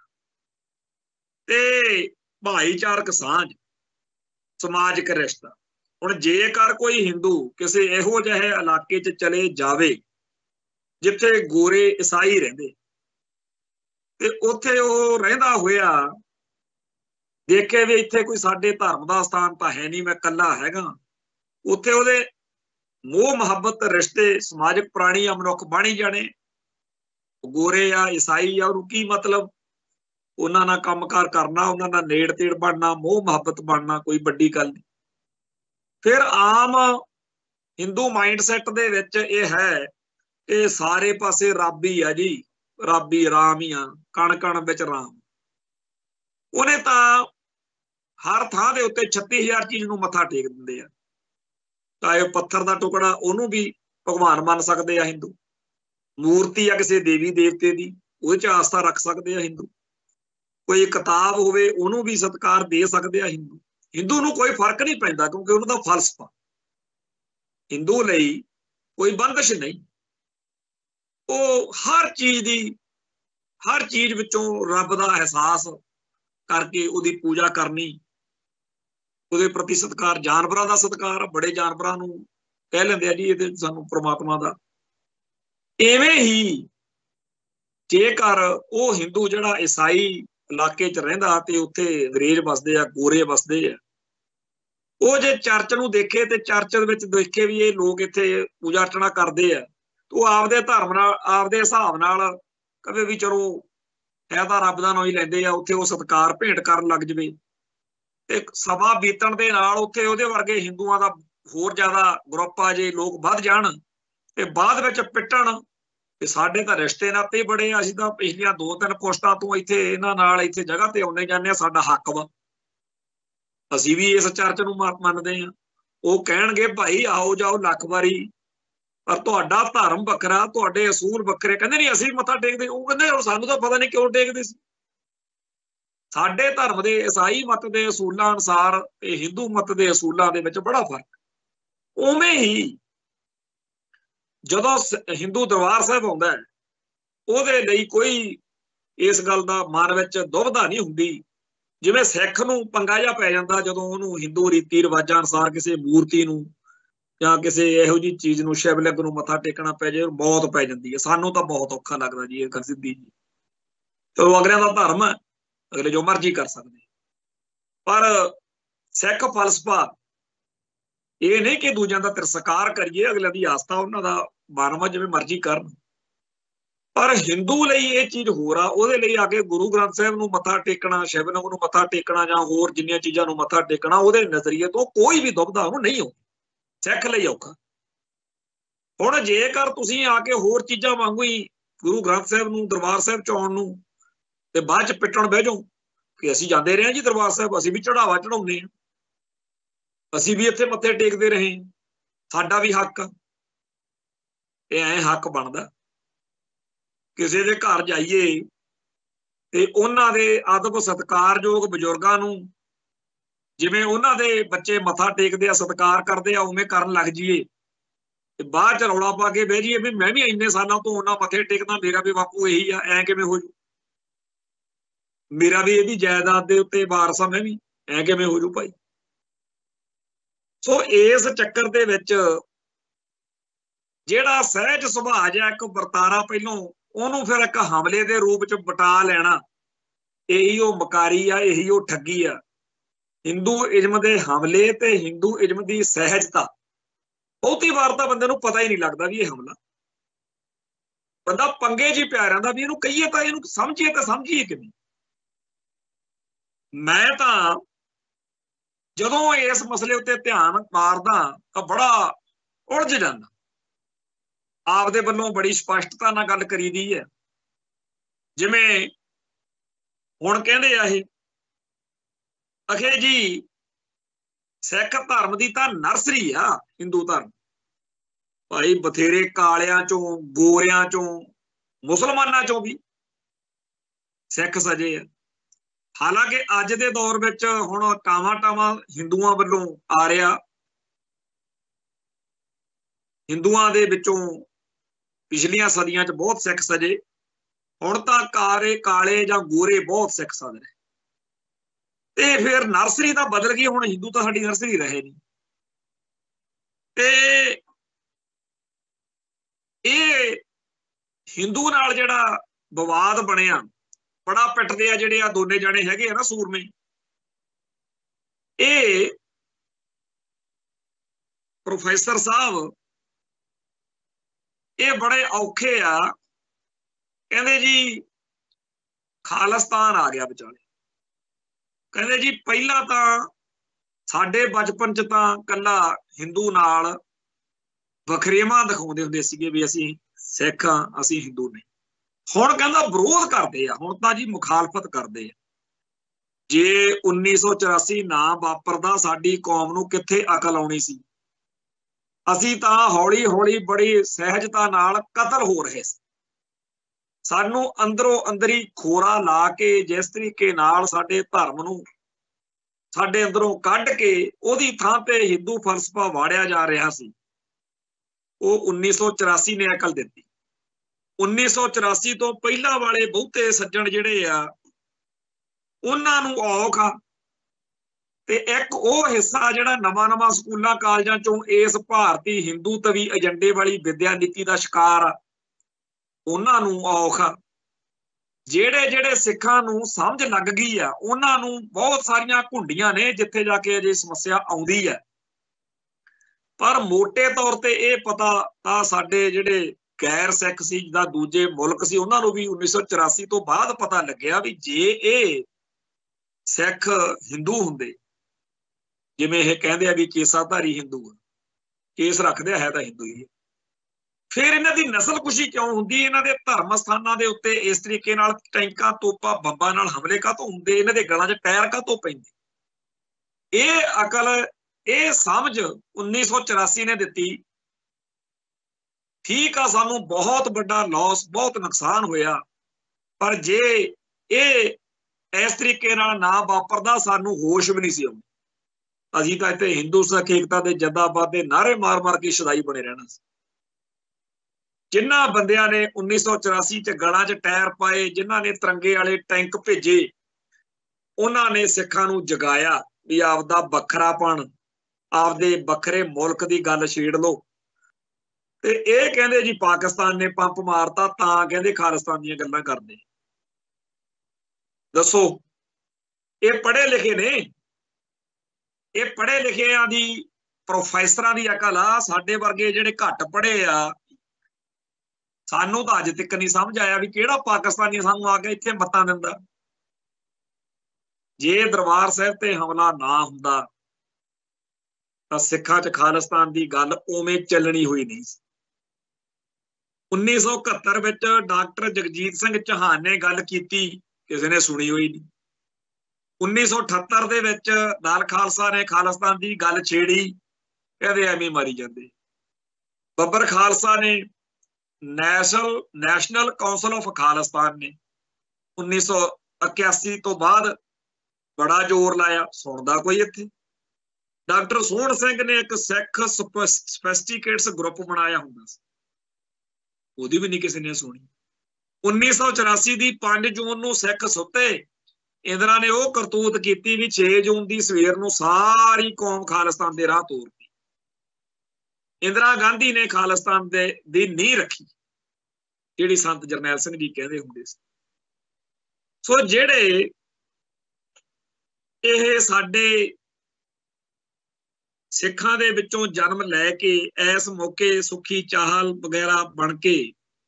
ते भाईचारक सांझ, समाजिक रिश्ता। हुण जेकर कोई हिंदू किसी इहो जिहे इलाके च चले जावे जिथे गोरे ईसाई रहिंदे ते उत्थे ओह रहिंदा होया देखे भी इत्थे कोई साडे धर्म दा स्थान तां है नहीं, मैं कल्ला हैगा, उत्थे ओहदे मोह मुहब्बत रिश्ते समाजिक प्राणी आ मनुख बण ही जाणे। गोरे आ ईसाई आ उहनूं की मतलब? उन्हां नाल कंमकार करना, उन्हां नाल नेड़ तेड़ बनना, मोह मुहब्बत बनना कोई वड्डी गल नहीं। फिर आम हिंदू माइंडसैट दे विच इह है कि सारे पासे रब ही आ जी, रब ही राम ही आ, कण कण विच राम। उहने तां हर थां दे उत्ते 36,000 चीज़ नूं मत्था टेक दिंदे आ। चाहे पत्थर दा टुकड़ा उहनूं भी भगवान मन सकदे आ हिंदू, मूर्ति आ किसी देवी देवते दी उहदे च आस्था रख सकदे आ हिंदू, कोई किताब होवे उहनूं भी सत्कार दे सकदे आ हिंदू। हिंदू नूं कोई फर्क नहीं पैंदा क्योंकि उहनां दा फलसफा हिंदू लई कोई बंदिश नहीं। वो हर चीज विचों रब दा एहसास करके उहदी पूजा करनी, उहदे प्रति सत्कार। जानवरां दा सत्कार, बड़े जानवरां नूं कह लैंदे आ जी इहदे सानूं परमात्मा दा। इवें ही जेकर वो हिंदू जिहड़ा ईसाई ਇਲਾਕੇ 'ਚ ਰਹਿੰਦਾ ਤੇ ਉੱਥੇ ਅੰਗਰੇਜ਼ ਵਸਦੇ ਆ, ਗੋਰੇ ਵਸਦੇ ਆ, ਉਹ ਜੇ ਚਰਚ ਨੂੰ ਦੇਖੇ ਤੇ ਚਰਚ ਦੇ ਵਿੱਚ ਦੇਖੇ ਵੀ ਇਹ ਲੋਕ ਇੱਥੇ ਪੂਜਾ ਅਰਚਨਾ ਕਰਦੇ ਆ, ਉਹ ਆਪਦੇ ਧਰਮ ਨਾਲ ਆਪਦੇ ਹਿਸਾਬ ਨਾਲ ਕਦੇ ਵੀ ਚਲੋ ਹੈ ਤਾਂ ਰੱਬ ਦਾ ਨਾਂ ਹੀ ਲੈਂਦੇ ਆ, ਉੱਥੇ ਉਹ ਸਤਿਕਾਰ ਭੇਂਟ ਕਰਨ ਲੱਗ ਜਵੇ ਤੇ ਸਮਾਂ ਬੀਤਣ ਦੇ ਨਾਲ ਉੱਥੇ ਉਹਦੇ ਵਰਗੇ ਹਿੰਦੂਆਂ ਦਾ ਹੋਰ ਜ਼ਿਆਦਾ ਗਰੁੱਪ ਆ ਜੇ, ਲੋਕ ਵੱਧ ਜਾਣ ਤੇ ਬਾਅਦ ਵਿੱਚ ਪਿੱਟਣ ਤੇ ਸਾਡੇ ਤਾਂ ਰਿਸ਼ਤੇ ਨਾਤੇ ਬੜੇ ਆ, ਅਸੀਂ ਤਾਂ ਪਿਛਲੀਆਂ 2-3 ਪੁਸ਼ਤਾਂ ਤੋਂ ਇੱਥੇ ਇਹਨਾਂ ਨਾਲ ਇੱਥੇ ਜਗ੍ਹਾ ਤੇ ਆਉਂਦੇ ਜਾਂਦੇ ਆ, ਸਾਡਾ ਹੱਕ ਵਾ, ਅਸੀਂ ਵੀ ਇਸ ਚਰਚ ਨੂੰ ਮੰਨਦੇ ਆ। ਉਹ ਕਹਿਣਗੇ ਭਾਈ ਆਓ ਜਾਓ ਲੱਖ ਵਾਰੀ, ਪਰ ਤੁਹਾਡਾ ਧਰਮ ਵੱਖਰਾ, ਤੁਹਾਡੇ ਅਸੂਲ ਵੱਖਰੇ। ਕਹਿੰਦੇ ਨਹੀਂ ਅਸੀਂ ਮੱਥਾ ਟੇਕਦੇ, ਉਹ ਕਹਿੰਦੇ ਸਾਨੂੰ ਤਾਂ ਪਤਾ ਨਹੀਂ ਕਿਉਂ ਟੇਕਦੇ ਸੀ। ਸਾਡੇ ਧਰਮ ਦੇ ਈਸਾਈ ਮਤ ਦੇ ਅਸੂਲਾਂ ਅਨੁਸਾਰ ਤੇ ਹਿੰਦੂ ਮਤ ਦੇ ਅਸੂਲਾਂ ਦੇ ਵਿੱਚ ਬੜਾ ਫਰਕ। ਉਵੇਂ ਹੀ ਜਦੋਂ ਹਿੰਦੂ ਦਰਬਾਰ ਸਾਹਿਬ ਆਉਂਦਾ ਹੈ, ਉਹਦੇ ਲਈ ਕੋਈ ਇਸ ਗੱਲ ਦਾ ਮਨ ਵਿੱਚ ਦੁਬਿਧਾ ਨਹੀਂ ਹੁੰਦੀ। ਜਿਵੇਂ ਸਿੱਖ ਨੂੰ ਪੰਗਾ ਜਿਹਾ ਪੈ ਜਾਂਦਾ ਜਦੋਂ ਉਹਨੂੰ ਹਿੰਦੂ ਰੀਤੀ ਰਿਵਾਜਾਂ ਅਨੁਸਾਰ ਕਿਸੇ ਮੂਰਤੀ ਨੂੰ ਜਾਂ ਕਿਸੇ ਇਹੋ ਜਿਹੀ ਚੀਜ਼ ਨੂੰ, ਸ਼ਿਵਲਿੰਗ ਨੂੰ ਮੱਥਾ ਟੇਕਣਾ ਪੈ ਜਾਏ, ਮੌਤ ਪੈ ਜਾਂਦੀ ਹੈ। ਸਾਨੂੰ ਤਾਂ ਬਹੁਤ ਔਖਾ ਲੱਗਦਾ ਜੀ ਇਹ ਸਿੱਧੀ ਜੀ। ਚਲੋ ਅਗਲਿਆਂ ਦਾ ਧਰਮ ਹੈ, ਅਗਲੇ ਜੋ ਮਰਜ਼ੀ ਕਰ ਸਕਦੇ, ਪਰ ਸਿੱਖ ਫਲਸਫਾ ਇਹ ਨਹੀਂ ਕਿ ਦੂਜਿਆਂ ਦਾ ਤਿਰਸਕਾਰ ਕਰੀਏ, ਅਗਲਿਆਂ ਦੀ ਆਸਥਾ ਉਹਨਾਂ ਦਾ ਮਾਨਵਾ ਜਿਵੇਂ ਮਰਜ਼ੀ ਕਰਨ। ਪਰ ਹਿੰਦੂ ਲਈ ਇਹ ਚੀਜ਼ ਹੋਰ ਆ, ਉਹਦੇ ਲਈ ਆ ਕੇ ਗੁਰੂ ਗ੍ਰੰਥ ਸਾਹਿਬ ਨੂੰ ਮੱਥਾ ਟੇਕਣਾ, ਸ਼ਿਵਲਿੰਗ ਨੂੰ ਮੱਥਾ ਟੇਕਣਾ ਜਾਂ ਹੋਰ ਜਿੰਨੀਆਂ ਚੀਜ਼ਾਂ ਨੂੰ ਮੱਥਾ ਟੇਕਣਾ, ਉਹਦੇ ਨਜ਼ਰੀਏ ਤੋਂ ਕੋਈ ਵੀ ਦੁਬਿਧਾ ਉਹਨੂੰ ਨਹੀਂ ਆਉਂਦੀ। ਸਿੱਖ ਲਈ ਔਖਾ। ਹੁਣ ਜੇਕਰ ਤੁਸੀਂ ਆ ਕੇ ਹੋਰ ਚੀਜ਼ਾਂ ਵਾਂਗੂ ਹੀ ਗੁਰੂ ਗ੍ਰੰਥ ਸਾਹਿਬ ਨੂੰ, ਦਰਬਾਰ ਸਾਹਿਬ ਚ ਆਉਣ ਨੂੰ ਤੇ ਬਾਅਦ ਚ ਪਿੱਟਣ ਬਹਿ ਜਾਓ ਕਿ ਅਸੀਂ ਜਾਂਦੇ ਰਹੇ ਜੀ ਦਰਬਾਰ ਸਾਹਿਬ, ਅਸੀਂ ਵੀ ਚੜਾਵਾ ਚੜਾਉਂਦੇ ਹਾਂ, ਅਸੀਂ ਵੀ ਇੱਥੇ ਮੱਥੇ ਟੇਕਦੇ ਰਹੇ, ਸਾਡਾ ਵੀ ਹੱਕ। ਇਹ ਐ ਹੱਕ ਬਣਦਾ ਕਿਸੇ ਦੇ ਘਰ ਜਾਈਏ ਤੇ ਉਹਨਾਂ ਦੇ ਅਦਬ ਸਤਿਕਾਰਯੋਗ ਬਜ਼ੁਰਗਾਂ ਨੂੰ ਜਿਵੇਂ ਉਹਨਾਂ ਦੇ ਬੱਚੇ ਮੱਥਾ ਟੇਕਦੇ ਆ, ਸਤਿਕਾਰ ਕਰਦੇ ਆ, ਉਵੇਂ ਕਰਨ ਲੱਗ ਜਾਈਏ ਤੇ ਬਾਅਦ ਚ ਰੌਲਾ ਪਾ ਕੇ ਬਹਿ ਜਾਈਏ ਵੀ ਮੈਂ ਵੀ ਇੰਨੇ ਸਾਲਾਂ ਤੋਂ ਉਹਨਾਂ ਮੱਥੇ ਟੇਕਦਾ, ਮੇਰਾ ਵੀ ਬਾਪੂ ਇਹੀ ਆ, ਐ ਕਿਵੇਂ ਹੋ ਜੂ, ਮੇਰਾ ਵੀ ਇਹਦੀ ਜਾਇਦਾਦ ਦੇ ਉੱਤੇ ਵਾਰਸ ਆ, ਮੈਂ ਵੀ, ਐ ਕਿਵੇਂ ਹੋ ਜੂ ਭਾਈ। ਸੋ ਇਸ ਚੱਕਰ ਦੇ ਵਿੱਚ ਜਿਹੜਾ ਸਹਿਜ ਸੁਭਾਅ ਜਿਹਾ ਇੱਕ ਵਰਤਾਰਾ ਪਹਿਲੋਂ ਉਹਨੂੰ ਫਿਰ ਇੱਕ ਹਮਲੇ ਦੇ ਰੂਪ ਚ ਬਟਾ ਲੈਣਾ, ਇਹੀ ਉਹ ਮਕਾਰੀ ਆ, ਇਹੀ ਉਹ ਠੱਗੀ ਆ। ਹਿੰਦੂਇਜ਼ਮ ਦੇ ਹਮਲੇ ਤੇ ਹਿੰਦੂਇਜ਼ਮ ਦੀ ਸਹਿਜਤਾ, ਬਹੁਤੀ ਵਾਰ ਤਾਂ ਬੰਦੇ ਨੂੰ ਪਤਾ ਹੀ ਨਹੀਂ ਲੱਗਦਾ ਵੀ ਇਹ ਹਮਲਾ, ਬੰਦਾ ਪੰਗੇ ਜੀ ਪਿਆ ਰਹਿੰਦਾ ਵੀ ਇਹਨੂੰ ਕਹੀਏ ਤਾਂ ਇਹਨੂੰ ਸਮਝੀਏ ਤਾਂ ਸਮਝੀਏ ਕਿਵੇਂ। ਮੈਂ ਤਾਂ ਜਦੋਂ ਇਸ ਮਸਲੇ ਉੱਤੇ ਧਿਆਨ ਮਾਰਦਾ ਤਾਂ ਬੜਾ ਉਲਝ ਜਾਂਦਾ। ਆਪਦੇ ਵੱਲੋਂ ਬੜੀ ਸਪਸ਼ਟਤਾ ਨਾਲ ਗੱਲ ਕਰੀਦੀ ਹੈ, ਜਿਵੇਂ ਹੁਣ ਕਹਿੰਦੇ ਆ ਇਹ ਅਖੇ ਜੀ ਸਿੱਖ ਧਰਮ ਦੀ ਤਾਂ ਨਰਸਰੀ ਆ ਹਿੰਦੂ ਧਰਮ, ਭਾਈ ਬਥੇਰੇ ਕਾਲਿਆਂ ਚੋਂ, ਗੋਰਿਆਂ ਚੋਂ, ਮੁਸਲਮਾਨਾਂ ਚੋਂ ਵੀ ਸਿੱਖ ਸਜੇ ਆ। ਹਾਲਾਂਕਿ ਅੱਜ ਦੇ ਦੌਰ ਵਿੱਚ ਹੁਣ ਟਾਵਾਂ ਹਿੰਦੂਆਂ ਵੱਲੋਂ ਆ ਰਿਹਾ, ਹਿੰਦੂਆਂ ਦੇ ਵਿੱਚੋਂ ਪਿਛਲੀਆਂ ਸਦੀਆਂ 'ਚ ਬਹੁਤ ਸਿੱਖ ਸਜੇ, ਹੁਣ ਤਾਂ ਕਾਲੇ ਜਾਂ ਗੋਰੇ ਬਹੁਤ ਸਿੱਖ ਸਜ ਰਹੇ, ਤੇ ਫਿਰ ਨਰਸਰੀ ਤਾਂ ਬਦਲ ਗਈ, ਹੁਣ ਹਿੰਦੂ ਤਾਂ ਸਾਡੀ ਨਰਸਰੀ ਰਹੇ ਨਹੀਂ। ਤੇ ਇਹ ਹਿੰਦੂ ਨਾਲ ਜਿਹੜਾ ਵਿਵਾਦ ਬਣਿਆ, ਬੜਾ ਪਿੱਟਦੇ ਆ ਜਿਹੜੇ ਆ ਦੋਨੇ ਜਾਣੇ ਹੈਗੇ ਆ ਨਾ ਸੂਰਮੇ, ਇਹ ਪ੍ਰੋਫੈਸਰ ਸਾਹਿਬ ਇਹ ਬੜੇ ਔਖੇ ਆ। ਕਹਿੰਦੇ ਜੀ ਖਾਲਿਸਤਾਨ ਆ ਗਿਆ ਵਿਚਾਲੇ, ਕਹਿੰਦੇ ਜੀ ਪਹਿਲਾਂ ਤਾਂ ਸਾਡੇ ਬਚਪਨ 'ਚ ਤਾਂ ਕੱਲਾ ਹਿੰਦੂ ਨਾਲ ਵਖਰੇਵਾਂ ਦਿਖਾਉਂਦੇ ਹੁੰਦੇ ਸੀਗੇ ਵੀ ਅਸੀਂ ਸਿੱਖ ਹਾਂ, ਅਸੀਂ ਹਿੰਦੂ ਨਹੀਂ। ਹੁਣ ਕਹਿੰਦਾ ਵਿਰੋਧ ਕਰਦੇ ਆ, ਹੁਣ ਤਾਂ ਜੀ ਮੁਖਾਲਫਤ ਕਰਦੇ ਆ। ਜੇ 1984 ਨਾ ਵਾਪਰਦਾ ਸਾਡੀ ਕੌਮ ਨੂੰ ਕਿੱਥੇ ਅਕਲ ਆਉਣੀ ਸੀ। ਅਸੀਂ ਤਾਂ ਹੌਲੀ ਹੌਲੀ ਬੜੀ ਸਹਿਜਤਾ ਨਾਲ ਕਤਲ ਹੋ ਰਹੇ ਸੀ। ਸਾਨੂੰ ਅੰਦਰੋਂ ਅੰਦਰੀ ਖੋਰਾ ਲਾ ਕੇ ਜਿਸ ਤਰੀਕੇ ਨਾਲ ਸਾਡੇ ਧਰਮ ਨੂੰ ਸਾਡੇ ਅੰਦਰੋਂ ਕੱਢ ਕੇ ਉਹਦੀ ਥਾਂ ਤੇ ਹਿੰਦੂ ਫਲਸਫਾ ਵਾੜਿਆ ਜਾ ਰਿਹਾ ਸੀ, ਉਹ 1984 ਨੇ ਅਕਲ ਦਿੱਤੀ। 1984 ਤੋਂ ਪਹਿਲਾਂ ਵਾਲੇ ਬਹੁਤੇ ਸੱਜਣ ਜਿਹੜੇ ਆ ਉਹਨਾਂ ਨੂੰ ਔਖ ਆ, ਤੇ ਇੱਕ ਉਹ ਹਿੱਸਾ ਜਿਹੜਾ ਨਵਾਂ ਸਕੂਲਾਂ ਕਾਲਜਾਂ ਚੋਂ ਇਸ ਭਾਰਤੀ ਹਿੰਦੂ ਤਵੀ ਏਜੰਡੇ ਵਾਲੀ ਵਿਦਿਆ ਨੀਤੀ ਦਾ ਸ਼ਿਕਾਰ ਆ, ਉਹਨਾਂ ਨੂੰ ਔਖ ਆ। ਜਿਹੜੇ ਜਿਹੜੇ ਸਿੱਖਾਂ ਨੂੰ ਸਮਝ ਲੱਗ ਗਈ ਆ ਉਹਨਾਂ ਨੂੰ ਬਹੁਤ ਸਾਰੀਆਂ ਘੁੰਡੀਆਂ ਨੇ ਜਿੱਥੇ ਜਾ ਕੇ ਅਜੇ ਸਮੱਸਿਆ ਆਉਂਦੀ ਹੈ। ਪਰ ਮੋਟੇ ਤੌਰ ਤੇ ਇਹ ਪਤਾ ਤਾਂ ਸਾਡੇ ਜਿਹੜੇ ਗੈਰ ਸਿੱਖ ਸੀ ਜਾਂ ਦੂਜੇ ਮੁਲਕ ਸੀ ਉਹਨਾਂ ਨੂੰ ਵੀ 1984 ਤੋਂ ਬਾਅਦ ਪਤਾ ਲੱਗਿਆ ਵੀ ਜੇ ਇਹ ਸਿੱਖ ਹਿੰਦੂ ਹੁੰਦੇ, ਜਿਵੇਂ ਇਹ ਕਹਿੰਦੇ ਆ ਵੀ ਕੇਸਾਧਾਰੀ ਹਿੰਦੂ ਆ, ਕੇਸ ਰੱਖਦੇ ਆ, ਹੈ ਤਾਂ ਹਿੰਦੂ ਹੀ, ਫਿਰ ਇਹਨਾਂ ਦੀ ਨਸਲਕੁਸ਼ੀ ਕਿਉਂ ਹੁੰਦੀ? ਇਹਨਾਂ ਦੇ ਧਰਮ ਸਥਾਨਾਂ ਦੇ ਉੱਤੇ ਇਸ ਤਰੀਕੇ ਨਾਲ ਟੈਂਕਾਂ, ਤੋਪਾਂ, ਬੰਬਾਂ ਨਾਲ ਹਮਲੇ ਕਾਹਤੋਂ ਹੁੰਦੇ? ਇਹਨਾਂ ਦੇ ਗਲਾਂ 'ਚ ਟਾਇਰ ਕਾਹਤੋਂ ਪੈਂਦੇ? ਇਹ ਅਕਲ, ਇਹ ਸਮਝ 1984 ਨੇ ਦਿੱਤੀ। ਠੀਕ ਆ, ਸਾਨੂੰ ਬਹੁਤ ਵੱਡਾ ਲਾਸ, ਬਹੁਤ ਨੁਕਸਾਨ ਹੋਇਆ, ਪਰ ਜੇ ਇਹ ਇਸ ਤਰੀਕੇ ਨਾਲ ਨਾ ਵਾਪਰਦਾ ਸਾਨੂੰ ਹੋਸ਼ ਵੀ ਨਹੀਂ ਸੀ ਆਉਂਦੀ। ਅਸੀਂ ਤਾਂ ਇੱਥੇ ਹਿੰਦੂ ਸਿੱਖ ਏਕਤਾ ਦੇ ਜਿੰਦਾਬਾਦ ਦੇ ਨਾਅਰੇ ਮਾਰ ਮਾਰ ਕੇ ਸ਼ਦਾਈ ਬਣੇ ਰਹਿਣਾ ਸੀ। ਜਿਨ੍ਹਾਂ ਬੰਦਿਆਂ ਨੇ 1984 ਚ ਗਲਾਂ 'ਚ ਟਾਇਰ ਪਾਏ, ਜਿਨ੍ਹਾਂ ਨੇ ਤਿਰੰਗੇ ਵਾਲੇ ਟੈਂਕ ਭੇਜੇ, ਉਹਨਾਂ ਨੇ ਸਿੱਖਾਂ ਨੂੰ ਜਗਾਇਆ ਵੀ ਆਪਦਾ ਵੱਖਰਾਪਣ, ਆਪਦੇ ਵੱਖਰੇ ਮੁਲਕ ਦੀ ਗੱਲ ਛੇੜ ਲਓ। ਤੇ ਇਹ ਕਹਿੰਦੇ ਜੀ ਪਾਕਿਸਤਾਨ ਨੇ ਪੰਪ ਮਾਰਤਾ ਤਾਂ ਕਹਿੰਦੇ ਖਾਲਿਸਤਾਨ ਦੀਆਂ ਗੱਲਾਂ ਕਰਦੇ। ਦੱਸੋ, ਇਹ ਪੜ੍ਹੇ ਲਿਖੇ ਨੇ, ਇਹ ਪੜ੍ਹੇ ਲਿਖਿਆਂ ਦੀ, ਪ੍ਰੋਫੈਸਰਾਂ ਦੀ ਅਕਲ ਆ। ਸਾਡੇ ਵਰਗੇ ਜਿਹੜੇ ਘੱਟ ਪੜ੍ਹੇ ਆ, ਸਾਨੂੰ ਤਾਂ ਅੱਜ ਤੱਕ ਨਹੀਂ ਸਮਝ ਆਇਆ ਵੀ ਕਿਹੜਾ ਪਾਕਿਸਤਾਨੀ ਸਾਨੂੰ ਆ ਕੇ ਇੱਥੇ ਮੱਤਾਂ ਦਿੰਦਾ। ਜੇ ਦਰਬਾਰ ਸਾਹਿਬ ਤੇ ਹਮਲਾ ਨਾ ਹੁੰਦਾ ਤਾਂ ਸਿੱਖਾਂ 'ਚ ਖਾਲਿਸਤਾਨ ਦੀ ਗੱਲ ਉਵੇਂ ਚੱਲਣੀ ਹੋਈ ਨਹੀਂ ਸੀ। 1971 ਵਿੱਚ ਡਾਕਟਰ ਜਗਜੀਤ ਸਿੰਘ ਚੌਹਾਨ ਨੇ ਗੱਲ ਕੀਤੀ, ਕਿਸੇ ਨੇ ਸੁਣੀ ਹੋਈ ਨਹੀਂ। 1978 ਦੇ ਵਿੱਚ ਦਲ ਖਾਲਸਾ ਨੇ ਖਾਲਿਸਤਾਨ ਦੀ ਗੱਲ ਛੇੜੀ, ਕਹਿੰਦੇ ਐਵੇਂ ਮਾਰੀ ਜਾਂਦੇ। ਬੱਬਰ ਖਾਲਸਾ ਨੇ ਨੈਸ਼ਨਲ ਕਾਉਂਸਲ ਆਫ ਖਾਲਿਸਤਾਨ ਨੇ 1981 ਤੋਂ ਬਾਅਦ ਬੜਾ ਜ਼ੋਰ ਲਾਇਆ, ਸੁਣਦਾ ਕੋਈ ਇੱਥੇ। ਡਾਕਟਰ ਸੋਹਣ ਸਿੰਘ ਨੇ ਇੱਕ ਸਿੱਖ ਸਪੈਸਟੀਕੇਟਸ ਗਰੁੱਪ ਬਣਾਇਆ ਹੁੰਦਾ ਸੀ, ਉਹਦੀ ਵੀ ਨਹੀਂ ਕਿਸੇ ਨੇ ਸੁਣੀ। 1984 ਦੀ 5 ਜੂਨ ਨੂੰ ਸਿੱਖ ਸੁੱਤੇ, ਇੰਦਰਾ ਨੇ ਉਹ ਕਰਤੂਤ ਕੀਤੀ ਵੀ 6 ਜੂਨ ਦੀ ਸਵੇਰ ਨੂੰ ਸਾਰੀ ਕੌਮ ਖਾਲਿਸਤਾਨ ਦੇ ਰਾਹ ਤੋਰਦੀ। ਇੰਦਰਾ ਗਾਂਧੀ ਨੇ ਖਾਲਿਸਤਾਨ ਦੀ ਨੀਂਹ ਰੱਖੀ, ਜਿਹੜੀ ਸੰਤ ਜਰਨੈਲ ਸਿੰਘ ਜੀ ਕਹਿੰਦੇ ਹੁੰਦੇ ਸੀ। ਸੋ ਜਿਹੜੇ ਇਹ ਸਾਡੇ ਸਿੱਖਾਂ ਦੇ ਵਿੱਚੋਂ ਜਨਮ ਲੈ ਕੇ ਇਸ ਮੌਕੇ ਸੁੱਖੀ ਚਾਹਲ ਵਗੈਰਾ ਬਣ ਕੇ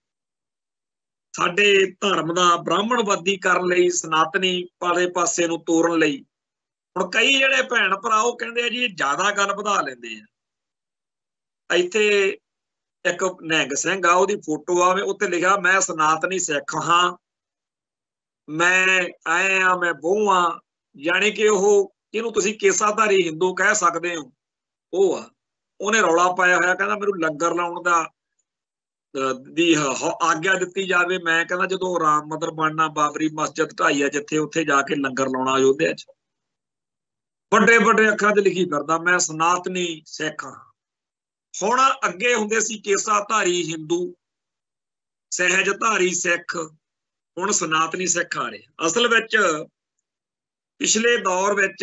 ਸਾਡੇ ਧਰਮ ਦਾ ਬ੍ਰਾਹਮਣਵਾਦੀ ਕਰਨ ਲਈ, ਸਨਾਤਨੀ ਵਾਲੇ ਪਾਸੇ ਨੂੰ ਤੋਰਨ ਲਈ, ਹੁਣ ਕਈ ਜਿਹੜੇ ਭੈਣ ਭਰਾ ਉਹ ਕਹਿੰਦੇ ਆ ਜੀ ਇਹ ਜ਼ਿਆਦਾ ਗੱਲ ਵਧਾ ਲੈਂਦੇ ਆ। ਇੱਥੇ ਇੱਕ ਨਿਹੰਗ ਸਿੰਘ ਆ, ਉਹਦੀ ਫੋਟੋ ਆਵੇ, ਉੱਤੇ ਲਿਖਿਆ ਮੈਂ ਸਨਾਤਨੀ ਸਿੱਖ ਹਾਂ, ਮੈਂ ਆਏ ਆ, ਮੈਂ ਬਹੂ ਆ, ਯਾਨੀ ਕਿ ਉਹ, ਜਿਹਨੂੰ ਤੁਸੀਂ ਕੇਸਾਧਾਰੀ ਹਿੰਦੂ ਕਹਿ ਸਕਦੇ ਹੋ, ਉਹ ਆ। ਉਹਨੇ ਰੌਲਾ ਪਾਇਆ ਹੋਇਆ, ਕਹਿੰਦਾ ਮੈਨੂੰ ਲੰਗਰ ਲਾਉਣ ਦੀ ਆਗਿਆ ਦਿੱਤੀ ਜਾਵੇ। ਮੈਂ ਕਹਿੰਦਾ ਜਦੋਂ ਰਾਮ ਮੰਦਰ ਬਣਨਾ, ਬਾਬਰੀ ਮਸਜਿਦ ਢਾਈ ਆ ਜਿੱਥੇ, ਉੱਥੇ ਜਾ ਕੇ ਲੰਗਰ ਲਾਉਣਾ ਅਯੋਧਿਆ 'ਚ। ਵੱਡੇ ਵੱਡੇ ਅੱਖਰਾਂ 'ਚ ਲਿਖੀ ਫਿਰਦਾ ਮੈਂ ਸਨਾਤਨੀ ਸਿੱਖ ਹਾਂ। ਹੁਣ ਅੱਗੇ ਹੁੰਦੇ ਸੀ ਕੇਸਾਧਾਰੀ ਹਿੰਦੂ, ਸਹਿਜਧਾਰੀ ਸਿੱਖ, ਹੁਣ ਸਨਾਤਨੀ ਸਿੱਖ ਆ ਰਹੇ। ਅਸਲ ਵਿੱਚ ਪਿਛਲੇ ਦੌਰ ਵਿੱਚ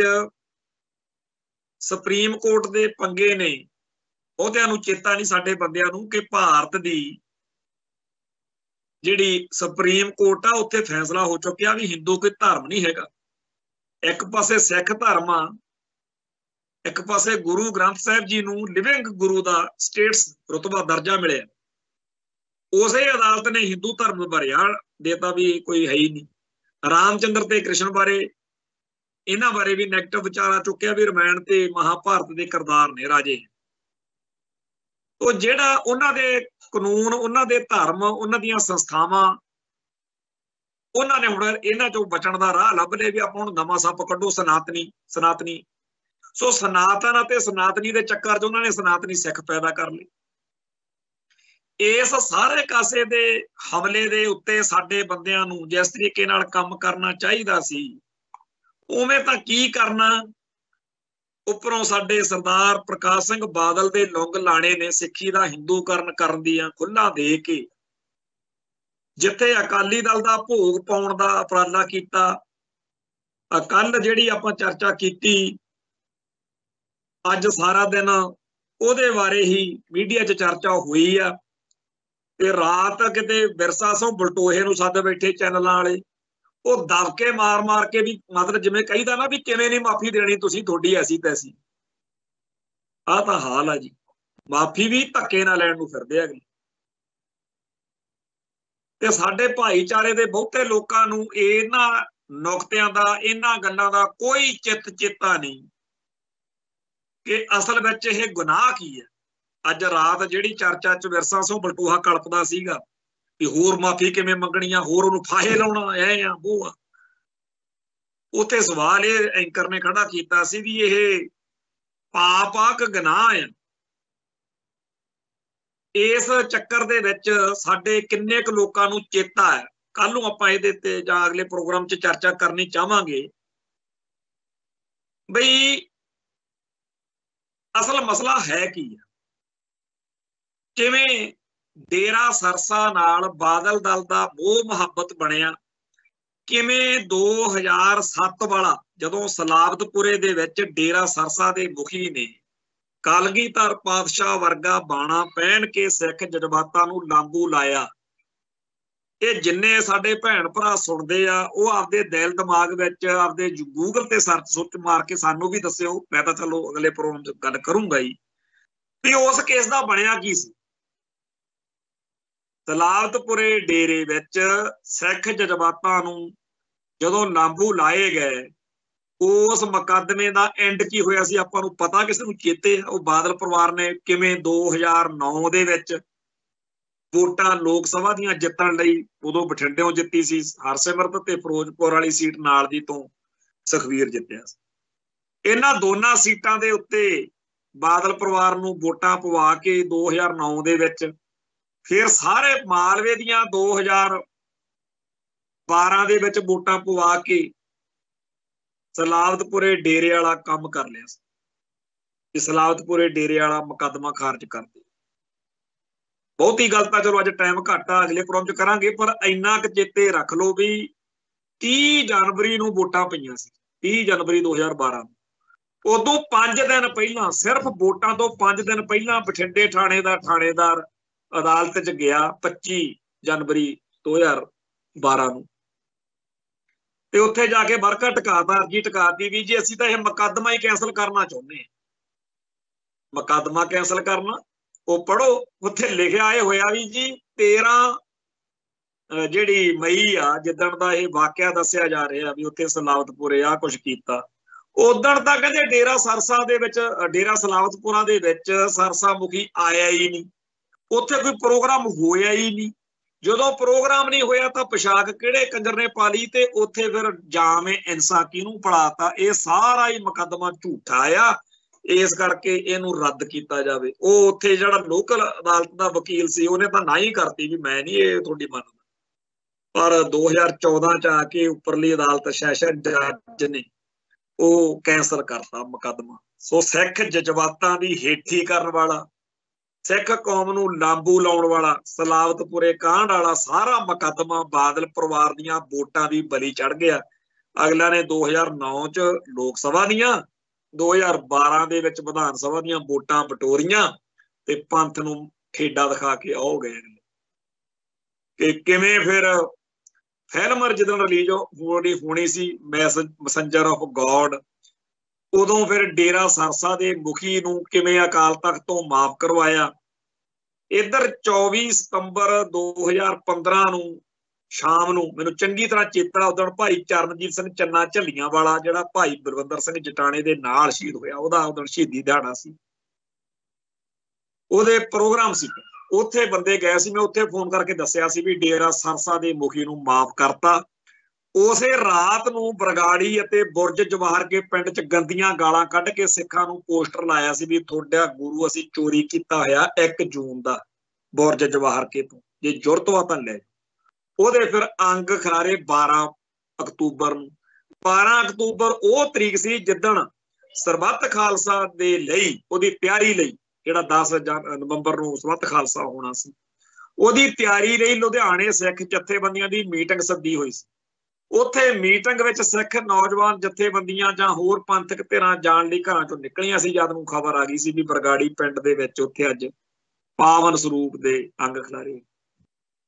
ਸੁਪਰੀਮ ਕੋਰਟ ਦੇ ਪੰਗੇ ਨੇ, ਬਹੁਤਿਆਂ ਨੂੰ ਚੇਤਾ ਨਹੀਂ ਸਾਡੇ ਬੰਦਿਆਂ ਨੂੰ, ਕਿ ਭਾਰਤ ਦੀ ਜਿਹੜੀ ਸੁਪਰੀਮ ਕੋਰਟ ਆ ਉੱਥੇ ਫੈਸਲਾ ਹੋ ਚੁੱਕਿਆ ਵੀ ਹਿੰਦੂ ਕੋਈ ਧਰਮ ਨਹੀਂ ਹੈਗਾ। ਇੱਕ ਪਾਸੇ ਸਿੱਖ ਧਰਮ ਆ, ਇੱਕ ਪਾਸੇ ਗੁਰੂ ਗ੍ਰੰਥ ਸਾਹਿਬ ਜੀ ਨੂੰ ਲਿਵਿੰਗ ਗੁਰੂ ਦਾ ਸਟੇਟਸ ਰੁਤਬਾ ਦਰਜਾ ਮਿਲਿਆ। ਉਸੇ ਅਦਾਲਤ ਨੇ ਹਿੰਦੂ ਧਰਮ ਬਾਰੇ ਦੇਤਾ ਵੀ ਕੋਈ ਹੈ ਹੀ ਨਹੀਂ। ਰਾਮ ਚੰਦਰ ਤੇ ਕ੍ਰਿਸ਼ਨ ਬਾਰੇ, ਇਹਨਾਂ ਬਾਰੇ ਵੀ ਨੈਗੇਟਿਵ ਵਿਚਾਰਾ ਚੁੱਕਿਆ ਵੀ ਰਮਾਇਣ ਤੇ ਮਹਾਭਾਰਤ ਦੇ ਕਿਰਦਾਰ ਨੇ ਰਾਜੇ। ਉਹ ਜਿਹੜਾ ਉਹਨਾਂ ਦੇ ਕਾਨੂੰਨ, ਉਹਨਾਂ ਦੇ ਧਰਮ, ਉਹਨਾਂ ਦੀਆਂ ਸੰਸਥਾਵਾਂ, ਉਹਨਾਂ ਨੇ ਹੁਣ ਇਹਨਾਂ ਚੋਂ ਬਚਣ ਦਾ ਰਾਹ ਲੱਭ ਲਿਆ ਵੀ ਆਪਾਂ ਹੁਣ ਨਵਾਂ ਸੱਪ ਕੱਢੋ, ਸਨਾਤਨੀ। ਸੋ ਸਨਾਤਨ ਅਤੇ ਸਨਾਤਨੀ ਦੇ ਚੱਕਰ 'ਚ ਉਹਨਾਂ ਨੇ ਸਨਾਤਨੀ ਸਿੱਖ ਪੈਦਾ ਕਰ ਲਈ। ਇਸ ਸਾਰੇ ਕਾਸੇ ਦੇ ਹਮਲੇ ਦੇ ਉੱਤੇ ਸਾਡੇ ਬੰਦਿਆਂ ਨੂੰ ਜਿਸ ਤਰੀਕੇ ਨਾਲ ਕੰਮ ਕਰਨਾ ਚਾਹੀਦਾ ਸੀ, ਉਵੇਂ ਤਾਂ ਕੀ ਕਰਨਾ। ਉੱਪਰੋਂ ਸਾਡੇ ਸਰਦਾਰ ਪ੍ਰਕਾਸ਼ ਸਿੰਘ ਬਾਦਲ ਦੇ ਲੁੰਗ ਲਾਣੇ ਨੇ ਸਿੱਖੀ ਦਾ ਹਿੰਦੂਕਰਨ ਕਰਨ ਦੀਆਂ ਖੁੱਲ੍ਹਾਂ ਦੇ ਕੇ, ਜਿੱਥੇ ਅਕਾਲੀ ਦਲ ਦਾ ਭੋਗ ਪਾਉਣ ਦਾ ਉਪਰਾਲਾ ਕੀਤਾ। ਕੱਲ ਜਿਹੜੀ ਆਪਾਂ ਚਰਚਾ ਕੀਤੀ, ਅੱਜ ਸਾਰਾ ਦਿਨ ਉਹਦੇ ਬਾਰੇ ਹੀ ਮੀਡੀਆ 'ਚ ਚਰਚਾ ਹੋਈ ਆ ਤੇ ਰਾਤ ਕਿਤੇ ਵਿਰਸਾ ਸੋ ਬਲਟੋਹੇ ਨੂੰ ਸੱਦ ਬੈਠੇ ਚੈਨਲਾਂ ਵਾਲੇ, ਉਹ ਦਬਕੇ ਮਾਰ ਮਾਰ ਕੇ ਵੀ ਮਤਲਬ ਜਿਵੇਂ ਕਹੀਦਾ ਨਾ ਵੀ ਕਿਵੇਂ ਨਹੀਂ ਮਾਫੀ ਦੇਣੀ ਤੁਸੀਂ, ਤੁਹਾਡੀ ਐਸੀ ਤੈਸੀ। ਆਹ ਤਾਂ ਹਾਲ ਆ ਜੀ, ਮਾਫੀ ਵੀ ਧੱਕੇ ਨਾਲ ਲੈਣ ਨੂੰ ਫਿਰਦੇ ਹੈਗੇ। ਤੇ ਸਾਡੇ ਭਾਈਚਾਰੇ ਦੇ ਬਹੁਤੇ ਲੋਕਾਂ ਨੂੰ ਇਹਨਾਂ ਨੁਕਤਿਆਂ ਦਾ, ਇਹਨਾਂ ਗੱਲਾਂ ਦਾ ਕੋਈ ਚਿੱਤ ਚੇਤਾ ਨਹੀਂ ਕਿ ਅਸਲ ਵਿੱਚ ਇਹ ਗੁਨਾਹ ਕੀ ਹੈ। ਅੱਜ ਰਾਤ ਜਿਹੜੀ ਚਰਚਾ ਚ ਵਿਰਸਾ ਸੋ ਬਲਟੋਹਾ ਕਲਪਦਾ ਸੀਗਾ ਕਿ ਹੋਰ ਮਾਫੀ ਕਿਵੇਂ ਮੰਗਣੀ ਆ, ਹੋਰ ਉਹਨੂੰ ਫਾਹੇ ਲਾਉਣਾ, ਐ ਆ ਉਹ ਆ, ਉੱਥੇ ਸਵਾਲ ਇਹ ਐਂਕਰ ਨੇ ਖੜਾ ਕੀਤਾ ਸੀ ਵੀ ਇਹ ਪਾਪ ਆ ਕਿ ਗੁਨਾਹ ਆ। ਇਸ ਚੱਕਰ ਦੇ ਵਿੱਚ ਸਾਡੇ ਕਿੰਨੇ ਕੁ ਲੋਕਾਂ ਨੂੰ ਚੇਤਾ ਹੈ, ਕੱਲ ਨੂੰ ਆਪਾਂ ਇਹਦੇ ਤੇ ਜਾਂ ਅਗਲੇ ਪ੍ਰੋਗਰਾਮ 'ਚ ਚਰਚਾ ਕਰਨੀ ਚਾਹਾਂਗੇ ਬਈ ਅਸਲ ਮਸਲਾ ਹੈ ਕੀ ਹੈ। ਕਿਵੇਂ ਡੇਰਾ ਸਰਸਾ ਨਾਲ ਬਾਦਲ ਦਲ ਦਾ ਮੋਹ ਮੁਹੱਬਤ ਬਣਿਆ, ਕਿਵੇਂ 2007 ਵਾਲਾ ਜਦੋਂ ਸਲਾਬਤਪੁਰੇ ਦੇ ਵਿੱਚ ਡੇਰਾ ਸਰਸਾ ਦੇ ਮੁਖੀ ਨੇ ਕਲਗੀਧਰ ਪਾਤਸ਼ਾਹ ਵਰਗਾ ਬਾਣਾ ਪਹਿਨ ਕੇ ਸਿੱਖ ਜਜ਼ਬਾਤਾਂ ਨੂੰ ਲਾਂਬੂ ਲਾਇਆ। ਇਹ ਜਿੰਨੇ ਸਾਡੇ ਭੈਣ ਭਰਾ ਸੁਣਦੇ ਆ ਉਹ ਆਪਦੇ ਦਿਲ ਦਿਮਾਗ ਵਿੱਚ ਆਪਦੇ ਗੂਗਲ ਤੇ ਸਰਚ ਸੁਰਚ ਮਾਰ ਕੇ ਸਾਨੂੰ ਵੀ ਦੱਸਿਓ। ਮੈਂ ਤਾਂ ਚਲੋ ਅਗਲੇ ਪ੍ਰੋਗਰਾਮ 'ਚ ਗੱਲ ਕਰੂੰਗਾ ਹੀ ਵੀ ਉਸ ਕੇਸ ਦਾ ਬਣਿਆ ਕੀ ਸੀ। ਸਲਾਬਤਪੁਰੇ ਡੇਰੇ ਵਿੱਚ ਸਿੱਖ ਜਜ਼ਬਾਤਾਂ ਨੂੰ ਜਦੋਂ ਲਾਂਬੂ ਲਾਏ ਗਏ, ਉਸ ਮੁਕੱਦਮੇ ਦਾ ਐਂਡ ਕੀ ਹੋਇਆ ਸੀ ਆਪਾਂ ਨੂੰ ਪਤਾ, ਕਿਸੇ ਨੂੰ ਚੇਤੇ? ਉਹ ਬਾਦਲ ਪਰਿਵਾਰ ਨੇ ਕਿਵੇਂ 2009 ਦੇ ਵਿੱਚ ਵੋਟਾਂ ਲੋਕ ਸਭਾ ਦੀਆਂ ਜਿੱਤਣ ਲਈ, ਉਦੋਂ ਬਠਿੰਡਿਓਂ ਜਿੱਤੀ ਸੀ ਹਰਸਿਮਰਤ ਤੇ ਫਿਰੋਜ਼ਪੁਰ ਵਾਲੀ ਸੀਟ ਨਾਲ ਦੀ ਤੋਂ ਸੁਖਵੀਰ ਜਿੱਤਿਆ ਸੀ। ਇਹਨਾਂ ਦੋਨਾਂ ਸੀਟਾਂ ਦੇ ਉੱਤੇ ਬਾਦਲ ਪਰਿਵਾਰ ਨੂੰ ਵੋਟਾਂ ਪਵਾ ਕੇ 2009 ਦੇ ਵਿੱਚ, ਫਿਰ ਸਾਰੇ ਮਾਲਵੇ ਦੀਆਂ 2012 ਦੇ ਵਿੱਚ ਵੋਟਾਂ ਪਵਾ ਕੇ ਸਲਾਬਤਪੁਰੇ ਡੇਰੇ ਵਾਲਾ ਕੰਮ ਕਰ ਲਿਆ ਸੀ ਕਿ ਸਲਾਬਤਪੁਰੇ ਡੇਰੇ ਵਾਲਾ ਮੁਕੱਦਮਾ ਖਾਰਜ ਕਰ ਦੇ। ਬਹੁਤੀ ਗੱਲ ਤਾਂ ਚਲੋ ਅੱਜ ਟਾਈਮ ਘੱਟ ਆ, ਅਗਲੇ ਪ੍ਰੋਗਰਾਮ 'ਚ ਕਰਾਂਗੇ, ਪਰ ਇੰਨਾ ਕੁ ਚੇਤੇ ਰੱਖ ਲਓ ਵੀ 30 ਜਨਵਰੀ ਨੂੰ ਵੋਟਾਂ ਪਈਆਂ ਸੀ, 30 ਜਨਵਰੀ 2012 ਨੂੰ। ਉਦੋਂ 5 ਦਿਨ ਪਹਿਲਾਂ, ਸਿਰਫ ਵੋਟਾਂ ਤੋਂ 5 ਦਿਨ ਪਹਿਲਾਂ ਬਠਿੰਡੇ ਥਾਣੇ ਦਾ ਥਾਣੇਦਾਰ ਅਦਾਲਤ 'ਚ ਗਿਆ 25 ਜਨਵਰੀ 2012 ਨੂੰ, ਤੇ ਉੱਥੇ ਜਾ ਕੇ ਵਰਕਾ ਟਿਕਾਤਾ, ਅਰਜੀ ਟਿਕਾਤੀ ਵੀ ਜੀ ਅਸੀਂ ਤਾਂ ਇਹ ਮੁਕੱਦਮਾ ਹੀ ਕੈਂਸਲ ਕਰਨਾ ਚਾਹੁੰਦੇ ਹਾਂ। ਮੁਕੱਦਮਾ ਕੈਂਸਲ ਕਰਨਾ, ਉਹ ਪੜ੍ਹੋ, ਉੱਥੇ ਲਿਖਿਆ ਇਹ ਹੋਇਆ ਵੀ ਜੀ 13 ਜਿਹੜੀ ਮਈ ਆ, ਜਿੱਦਣ ਦਾ ਇਹ ਵਾਕਿਆ ਦੱਸਿਆ ਜਾ ਰਿਹਾ ਵੀ ਉੱਥੇ ਸਲਾਬਤਪੁਰੇ ਆ ਕੁਛ ਕੀਤਾ, ਉਦਣ ਤਾਂ ਕਹਿੰਦੇ ਡੇਰਾ ਸਰਸਾ ਦੇ ਵਿੱਚ, ਡੇਰਾ ਸਲਾਬਤਪੁਰਾ ਦੇ ਵਿੱਚ ਸਰਸਾ ਮੁਖੀ ਆਇਆ ਹੀ ਨਹੀਂ, ਉੱਥੇ ਕੋਈ ਪ੍ਰੋਗਰਾਮ ਹੋਇਆ ਹੀ ਨਹੀਂ। ਜਦੋਂ ਪ੍ਰੋਗਰਾਮ ਨਹੀਂ ਹੋਇਆ ਤਾਂ ਪੋਸ਼ਾਕ ਕਿਹੜੇ ਕੰਜਰ ਨੇ ਪਾ ਲਈ, ਤੇ ਉੱਥੇ ਫਿਰ ਜਾਮੇ ਇਨਸਾ ਕਿਹਨੂੰ ਪੜਾਤਾ। ਇਹ ਸਾਰਾ ਹੀ ਮੁਕੱਦਮਾ ਝੂਠਾ ਆ, ਇਸ ਕਰਕੇ ਇਹਨੂੰ ਰੱਦ ਕੀਤਾ ਜਾਵੇ। ਉਹ ਉੱਥੇ ਜਿਹੜਾ ਲੋਕਲ ਅਦਾਲਤ ਦਾ ਵਕੀਲ ਸੀ ਉਹਨੇ ਤਾਂ ਨਾ ਹੀ ਕਰਤੀ ਵੀ ਮੈਂ ਨਹੀਂ ਇਹ ਤੁਹਾਡੀ ਮੰਨਦਾ, ਪਰ 2014 ਚ ਆ ਕੇ ਉੱਪਰਲੀ ਅਦਾਲਤ ਸੈਸ਼ਨ ਜੱਜ ਨੇ ਉਹ ਕੈਂਸਲ ਕਰਤਾ ਮੁਕੱਦਮਾ। ਸੋ ਸਿੱਖ ਜਜ਼ਬਾਤਾਂ ਦੀ ਹੇਠੀ ਕਰਨ ਵਾਲਾ, ਸਿੱਖ ਕੌਮ ਨੂੰ ਲਾਂਬੂ ਲਾਉਣ ਵਾਲਾ, ਸਲਾਬਤਪੁਰੇ ਕਾਂਡ ਵਾਲਾ ਸਾਰਾ ਮੁਕੱਦਮਾ ਬਾਦਲ ਪਰਿਵਾਰ ਦੀਆਂ ਵੋਟਾਂ ਦੀ ਬਲੀ ਚੜ ਗਿਆ। ਅਗਲਾ ਨੇ 2009 ਚ ਲੋਕ ਸਭਾ ਦੀਆਂ, 2012 ਦੇ ਵਿੱਚ ਵਿਧਾਨ ਸਭਾ ਦੀਆਂ ਵੋਟਾਂ ਬਟੋਰੀਆਂ ਤੇ ਪੰਥ ਨੂੰ ਖੇਡਾ ਦਿਖਾ ਕੇ ਆਉ ਗਏ ਕਿ ਕਿਵੇਂ ਫਿਰ ਫਿਲਮ ਜਦੋਂ ਰਿਲੀਜ਼ ਹੋਣੀ ਸੀ ਮੈਸੇਂਜਰ ਆਫ ਗੋਡ, ਉਦੋਂ ਫਿਰ ਡੇਰਾ ਸਰਸਾ ਦੇ ਮੁਖੀ ਨੂੰ ਕਿਵੇਂ ਅਕਾਲ ਤਖਤ ਤੋਂ ਮਾਫ ਕਰਵਾਇਆ। ਇੱਧਰ 24 ਸਤੰਬਰ 2015 ਨੂੰ ਸ਼ਾਮ ਨੂੰ, ਮੈਨੂੰ ਚੰਗੀ ਤਰ੍ਹਾਂ ਚੇਤਾ, ਉਦੋਂ ਭਾਈ ਚਰਨਜੀਤ ਸਿੰਘ ਚੰਨਾ ਝੱਲੀਆਂ ਵਾਲਾ ਜਿਹੜਾ ਭਾਈ ਬਲਵਿੰਦਰ ਸਿੰਘ ਜਟਾਣੇ ਦੇ ਨਾਲ ਸ਼ਹੀਦ ਹੋਇਆ, ਉਹਦਾ ਉਦੋਂ ਸ਼ਹੀਦੀ ਦਿਹਾੜਾ ਸੀ, ਉਹਦੇ ਪ੍ਰੋਗਰਾਮ ਸੀ, ਉੱਥੇ ਬੰਦੇ ਗਏ ਸੀ। ਮੈਂ ਉੱਥੇ ਫੋਨ ਕਰਕੇ ਦੱਸਿਆ ਸੀ ਵੀ ਡੇਰਾ ਸਰਸਾ ਦੇ ਮੁਖੀ ਨੂੰ ਮਾਫ ਕਰਤਾ। ਉਸੇ ਰਾਤ ਨੂੰ ਬਰਗਾੜੀ ਅਤੇ ਬੁਰਜ ਜਵਾਹਰ ਕੇ ਪਿੰਡ 'ਚ ਗੰਦੀਆਂ ਗਾਲਾਂ ਕੱਢ ਕੇ ਸਿੱਖਾਂ ਨੂੰ ਪੋਸਟਰ ਲਾਇਆ ਸੀ ਵੀ ਤੁਹਾਡਾ ਗੁਰੂ ਅਸੀਂ ਚੋਰੀ ਕੀਤਾ ਹੋਇਆ 1 ਜੂਨ ਦਾ ਬੁਰਜ ਜਵਾਹਰ ਕੇ ਤੋਂ, ਜੇ ਜ਼ਰੂਰਤ ਵਾ ਤਾਂ ਲੈ। ਉਹਦੇ ਫਿਰ ਅੰਗ ਖਾਰੇ 12 ਅਕਤੂਬਰ ਨੂੰ। 12 ਅਕਤੂਬਰ ਉਹ ਤਰੀਕ ਸੀ ਜਿੱਦਣ ਸਰਬੱਤ ਖਾਲਸਾ ਦੇ ਲਈ, ਉਹਦੀ ਤਿਆਰੀ ਲਈ, ਜਿਹੜਾ 10 ਨਵੰਬਰ ਨੂੰ ਸਰਬੱਤ ਖਾਲਸਾ ਹੋਣਾ ਸੀ, ਉਹਦੀ ਤਿਆਰੀ ਲਈ ਲੁਧਿਆਣੇ ਸਿੱਖ ਜਥੇਬੰਦੀਆਂ ਦੀ ਮੀਟਿੰਗ ਸੱਦੀ ਹੋਈ ਸੀ। ਉੱਥੇ ਮੀਟਿੰਗ ਵਿੱਚ ਸਿੱਖ ਨੌਜਵਾਨ ਜਥੇਬੰਦੀਆਂ ਜਾਂ ਹੋਰ ਪੰਥਕ ਧਿਰਾਂ ਜਾਣ ਲਈ ਘਰਾਂ ਚੋਂ ਨਿਕਲੀਆਂ ਸੀ। ਜਦ ਨੂੰ ਖਬਰ ਆ ਗਈ ਸੀ ਵੀ ਬਰਗਾੜੀ ਪਿੰਡ ਦੇ ਵਿੱਚ ਉੱਥੇ ਅੱਜ ਪਾਵਨ ਸਰੂਪ ਦੇ ਅੰਗ ਖਿਲਾਰੇ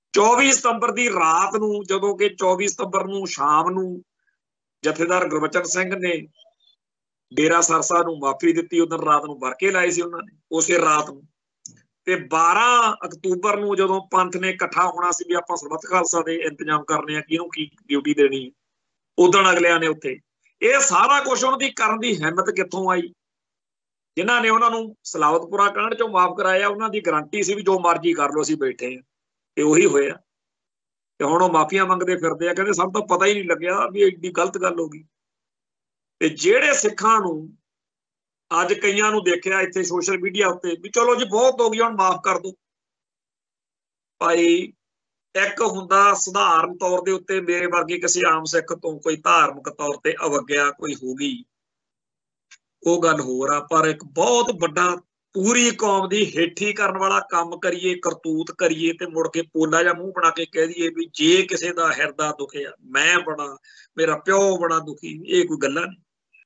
24 ਸਤੰਬਰ ਦੀ ਰਾਤ ਨੂੰ, ਜਦੋਂ ਕਿ 24 ਸਤੰਬਰ ਨੂੰ ਸ਼ਾਮ ਨੂੰ ਜਥੇਦਾਰ ਗੁਰਬਚਨ ਸਿੰਘ ਨੇ ਡੇਰਾ ਸਰਸਾ ਨੂੰ ਮਾਫੀ ਦਿੱਤੀ। ਉਦੋਂ ਰਾਤ ਨੂੰ ਵਰਕੇ ਲਾਏ ਸੀ ਉਹਨਾਂ ਨੇ ਉਸੇ ਰਾਤ ਨੂੰ। ਤੇ 12 ਅਕਤੂਬਰ ਨੂੰ ਜਦੋਂ ਪੰਥ ਨੇ ਇਕੱਠਾ ਹੋਣਾ ਸੀ ਵੀ ਆਪਾਂ ਸਰਬੱਤ ਖਾਲਸਾ ਦੇ ਇੰਤਜ਼ਾਮ ਕਰਨੇ ਆ, ਕਿਹਨੂੰ ਕੀ ਡਿਊਟੀ ਦੇਣੀ ਹੈ, ਉਦੋਂ ਅਗਲਿਆਂ ਨੇ ਉੱਥੇ ਇਹ ਸਾਰਾ ਕੁਝ ਉਹਨਾਂ ਦੀ ਕਰਨ ਦੀ ਹਿੰਮਤ ਕਿੱਥੋਂ ਆਈ? ਜਿਨ੍ਹਾਂ ਨੇ ਉਹਨਾਂ ਨੂੰ ਸਲਾਵਤਪੁਰਾ ਕਾਂਡ ਚੋਂ ਮਾਫ ਕਰਾਇਆ, ਉਹਨਾਂ ਦੀ ਗਰੰਟੀ ਸੀ ਵੀ ਜੋ ਮਰਜ਼ੀ ਕਰ ਲਓ, ਅਸੀਂ ਬੈਠੇ ਹਾਂ। ਤੇ ਉਹੀ ਹੋਇਆ। ਤੇ ਹੁਣ ਉਹ ਮਾਫੀਆਂ ਮੰਗਦੇ ਫਿਰਦੇ ਆ, ਕਹਿੰਦੇ ਸਾਨੂੰ ਤਾਂ ਪਤਾ ਹੀ ਨਹੀਂ ਲੱਗਿਆ ਵੀ ਐਡੀ ਗਲਤ ਗੱਲ ਹੋ ਗਈ। ਤੇ ਜਿਹੜੇ ਸਿੱਖਾਂ ਨੂੰ ਅੱਜ ਕਈਆਂ ਨੂੰ ਦੇਖਿਆ ਇੱਥੇ ਸੋਸ਼ਲ ਮੀਡੀਆ ਉੱਤੇ ਵੀ ਚਲੋ ਜੀ ਬਹੁਤ ਹੋ ਗਈ, ਹੁਣ ਮਾਫ ਕਰ ਦਿਓ। ਭਾਈ ਇੱਕ ਹੁੰਦਾ ਸਧਾਰਨ ਤੌਰ ਦੇ ਉੱਤੇ ਮੇਰੇ ਵਰਗੇ ਕਿਸੇ ਆਮ ਸਿੱਖ ਤੋਂ ਕੋਈ ਧਾਰਮਿਕ ਤੌਰ ਤੇ ਅਵਗਿਆ ਕੋਈ ਹੋ ਗਈ, ਉਹ ਗੱਲ ਹੋਰ ਆ। ਪਰ ਇੱਕ ਬਹੁਤ ਵੱਡਾ ਪੂਰੀ ਕੌਮ ਦੀ ਹੇਠੀ ਕਰਨ ਵਾਲਾ ਕੰਮ ਕਰੀਏ, ਕਰਤੂਤ ਕਰੀਏ, ਤੇ ਮੁੜ ਕੇ ਪੋਲਾ ਜਾਂ ਮੂੰਹ ਬਣਾ ਕੇ ਕਹਿ ਦਈਏ ਵੀ ਜੇ ਕਿਸੇ ਦਾ ਹਿਰਦਾ ਦੁਖਿਆ, ਮੈਂ ਬੜਾ, ਮੇਰਾ ਪਿਓ ਬੜਾ ਦੁਖੀ, ਇਹ ਕੋਈ ਗੱਲਾਂ ਨਹੀਂ।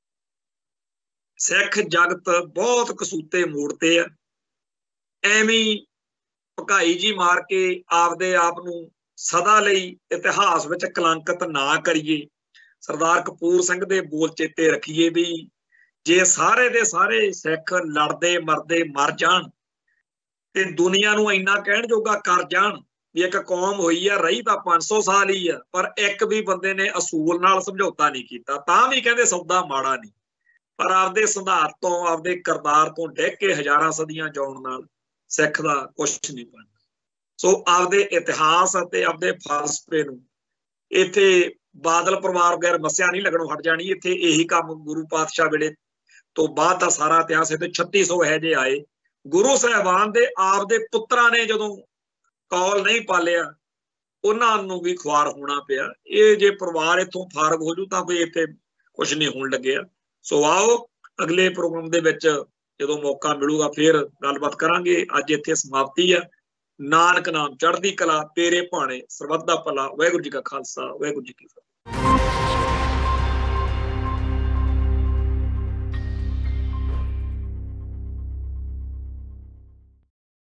ਸਿੱਖ ਜਗਤ ਬਹੁਤ ਕਸੂਤੇ ਮੋੜਤੇ ਆ। ਐਵੇਂ ਭਕਾਈ ਜੀ ਮਾਰ ਕੇ ਆਪਦੇ ਆਪ ਨੂੰ ਸਦਾ ਲਈ ਇਤਿਹਾਸ ਵਿੱਚ ਕਲੰਕਿਤ ਨਾ ਕਰੀਏ। ਸਰਦਾਰ ਕਪੂਰ ਸਿੰਘ ਦੇ ਬੋਲ ਚੇਤੇ ਰੱਖੀਏ ਵੀ ਜੇ ਸਾਰੇ ਦੇ ਸਾਰੇ ਸਿੱਖ ਲੜਦੇ ਮਰਦੇ ਮਰ ਜਾਣ ਤੇ ਦੁਨੀਆ ਨੂੰ ਇੰਨਾ ਕਹਿਣ ਜੋਗਾ ਕਰ ਜਾਣ ਵੀ ਇੱਕ ਕੌਮ ਹੋਈ ਆ, ਰਹੀ ਤਾਂ 500 ਸਾਲ ਹੀ ਆ, ਪਰ ਇੱਕ ਵੀ ਬੰਦੇ ਨੇ ਅਸੂਲ ਨਾਲ ਸਮਝੌਤਾ ਨਹੀਂ ਕੀਤਾ, ਤਾਂ ਵੀ ਕਹਿੰਦੇ ਸੌਦਾ ਮਾੜਾ ਨਹੀਂ। ਪਰ ਆਪਦੇ ਸਿਧਾਂਤ ਤੋਂ, ਆਪਦੇ ਕਿਰਦਾਰ ਤੋਂ ਡਿੱਗ ਕੇ ਹਜ਼ਾਰਾਂ ਸਦੀਆਂ ਜਿਉਣ ਨਾਲ ਸਿੱਖ ਦਾ ਕੁਛ ਨਹੀਂ ਬਣਦਾ। ਸੋ ਆਪਦੇ ਇਤਿਹਾਸ ਅਤੇ ਆਪਦੇ ਫਲਸਫੇ ਨੂੰ, ਇੱਥੇ ਬਾਦਲ ਪਰਿਵਾਰ ਵਗੈਰ ਮੱਸਿਆ ਨਹੀਂ ਲੱਗਣੋਂ ਹਟ ਜਾਣੀ। ਇੱਥੇ ਇਹੀ ਕੰਮ ਗੁਰੂ ਪਾਤਸ਼ਾਹ ਵੇਲੇ ਤੋਂ ਬਾਅਦ ਦਾ ਸਾਰਾ ਇਤਿਹਾਸ ਇੱਥੇ 3600 ਇਹੋ ਜਿਹੇ ਆਏ। ਗੁਰੂ ਸਾਹਿਬਾਨ ਦੇ ਆਪਦੇ ਪੁੱਤਰਾਂ ਨੇ ਜਦੋਂ ਕੌਲ ਨਹੀਂ ਪਾਲਿਆ, ਉਹਨਾਂ ਨੂੰ ਵੀ ਖੁਆਰ ਹੋਣਾ ਪਿਆ। ਇਹ ਜੇ ਪਰਿਵਾਰ ਇੱਥੋਂ ਫਾਰਗ ਹੋ ਜੂ ਤਾਂ ਕੋਈ ਇੱਥੇ ਕੁਛ ਨਹੀਂ ਹੋਣ ਲੱਗਿਆ। ਸੋ ਆਓ ਅਗਲੇ ਪ੍ਰੋਗਰਾਮ ਦੇ ਵਿੱਚ ਜਦੋਂ ਮੌਕਾ ਮਿਲੂਗਾ ਫੇਰ ਗੱਲਬਾਤ ਕਰਾਂਗੇ। ਅੱਜ ਇੱਥੇ ਸਮਾਪਤੀ ਆ। ਨਾਨਕ ਨਾਮ ਚੜ੍ਹਦੀ ਕਲਾ, ਤੇਰੇ ਭਾਣੇ ਸਰਬੱਤ ਦਾ ਭਲਾ। ਵਾਹਿਗੁਰੂ ਜੀ ਕਾ ਖਾਲਸਾ, ਵਾਹਿਗੁਰੂ ਜੀ ਕੀ ਫਤਿਹ।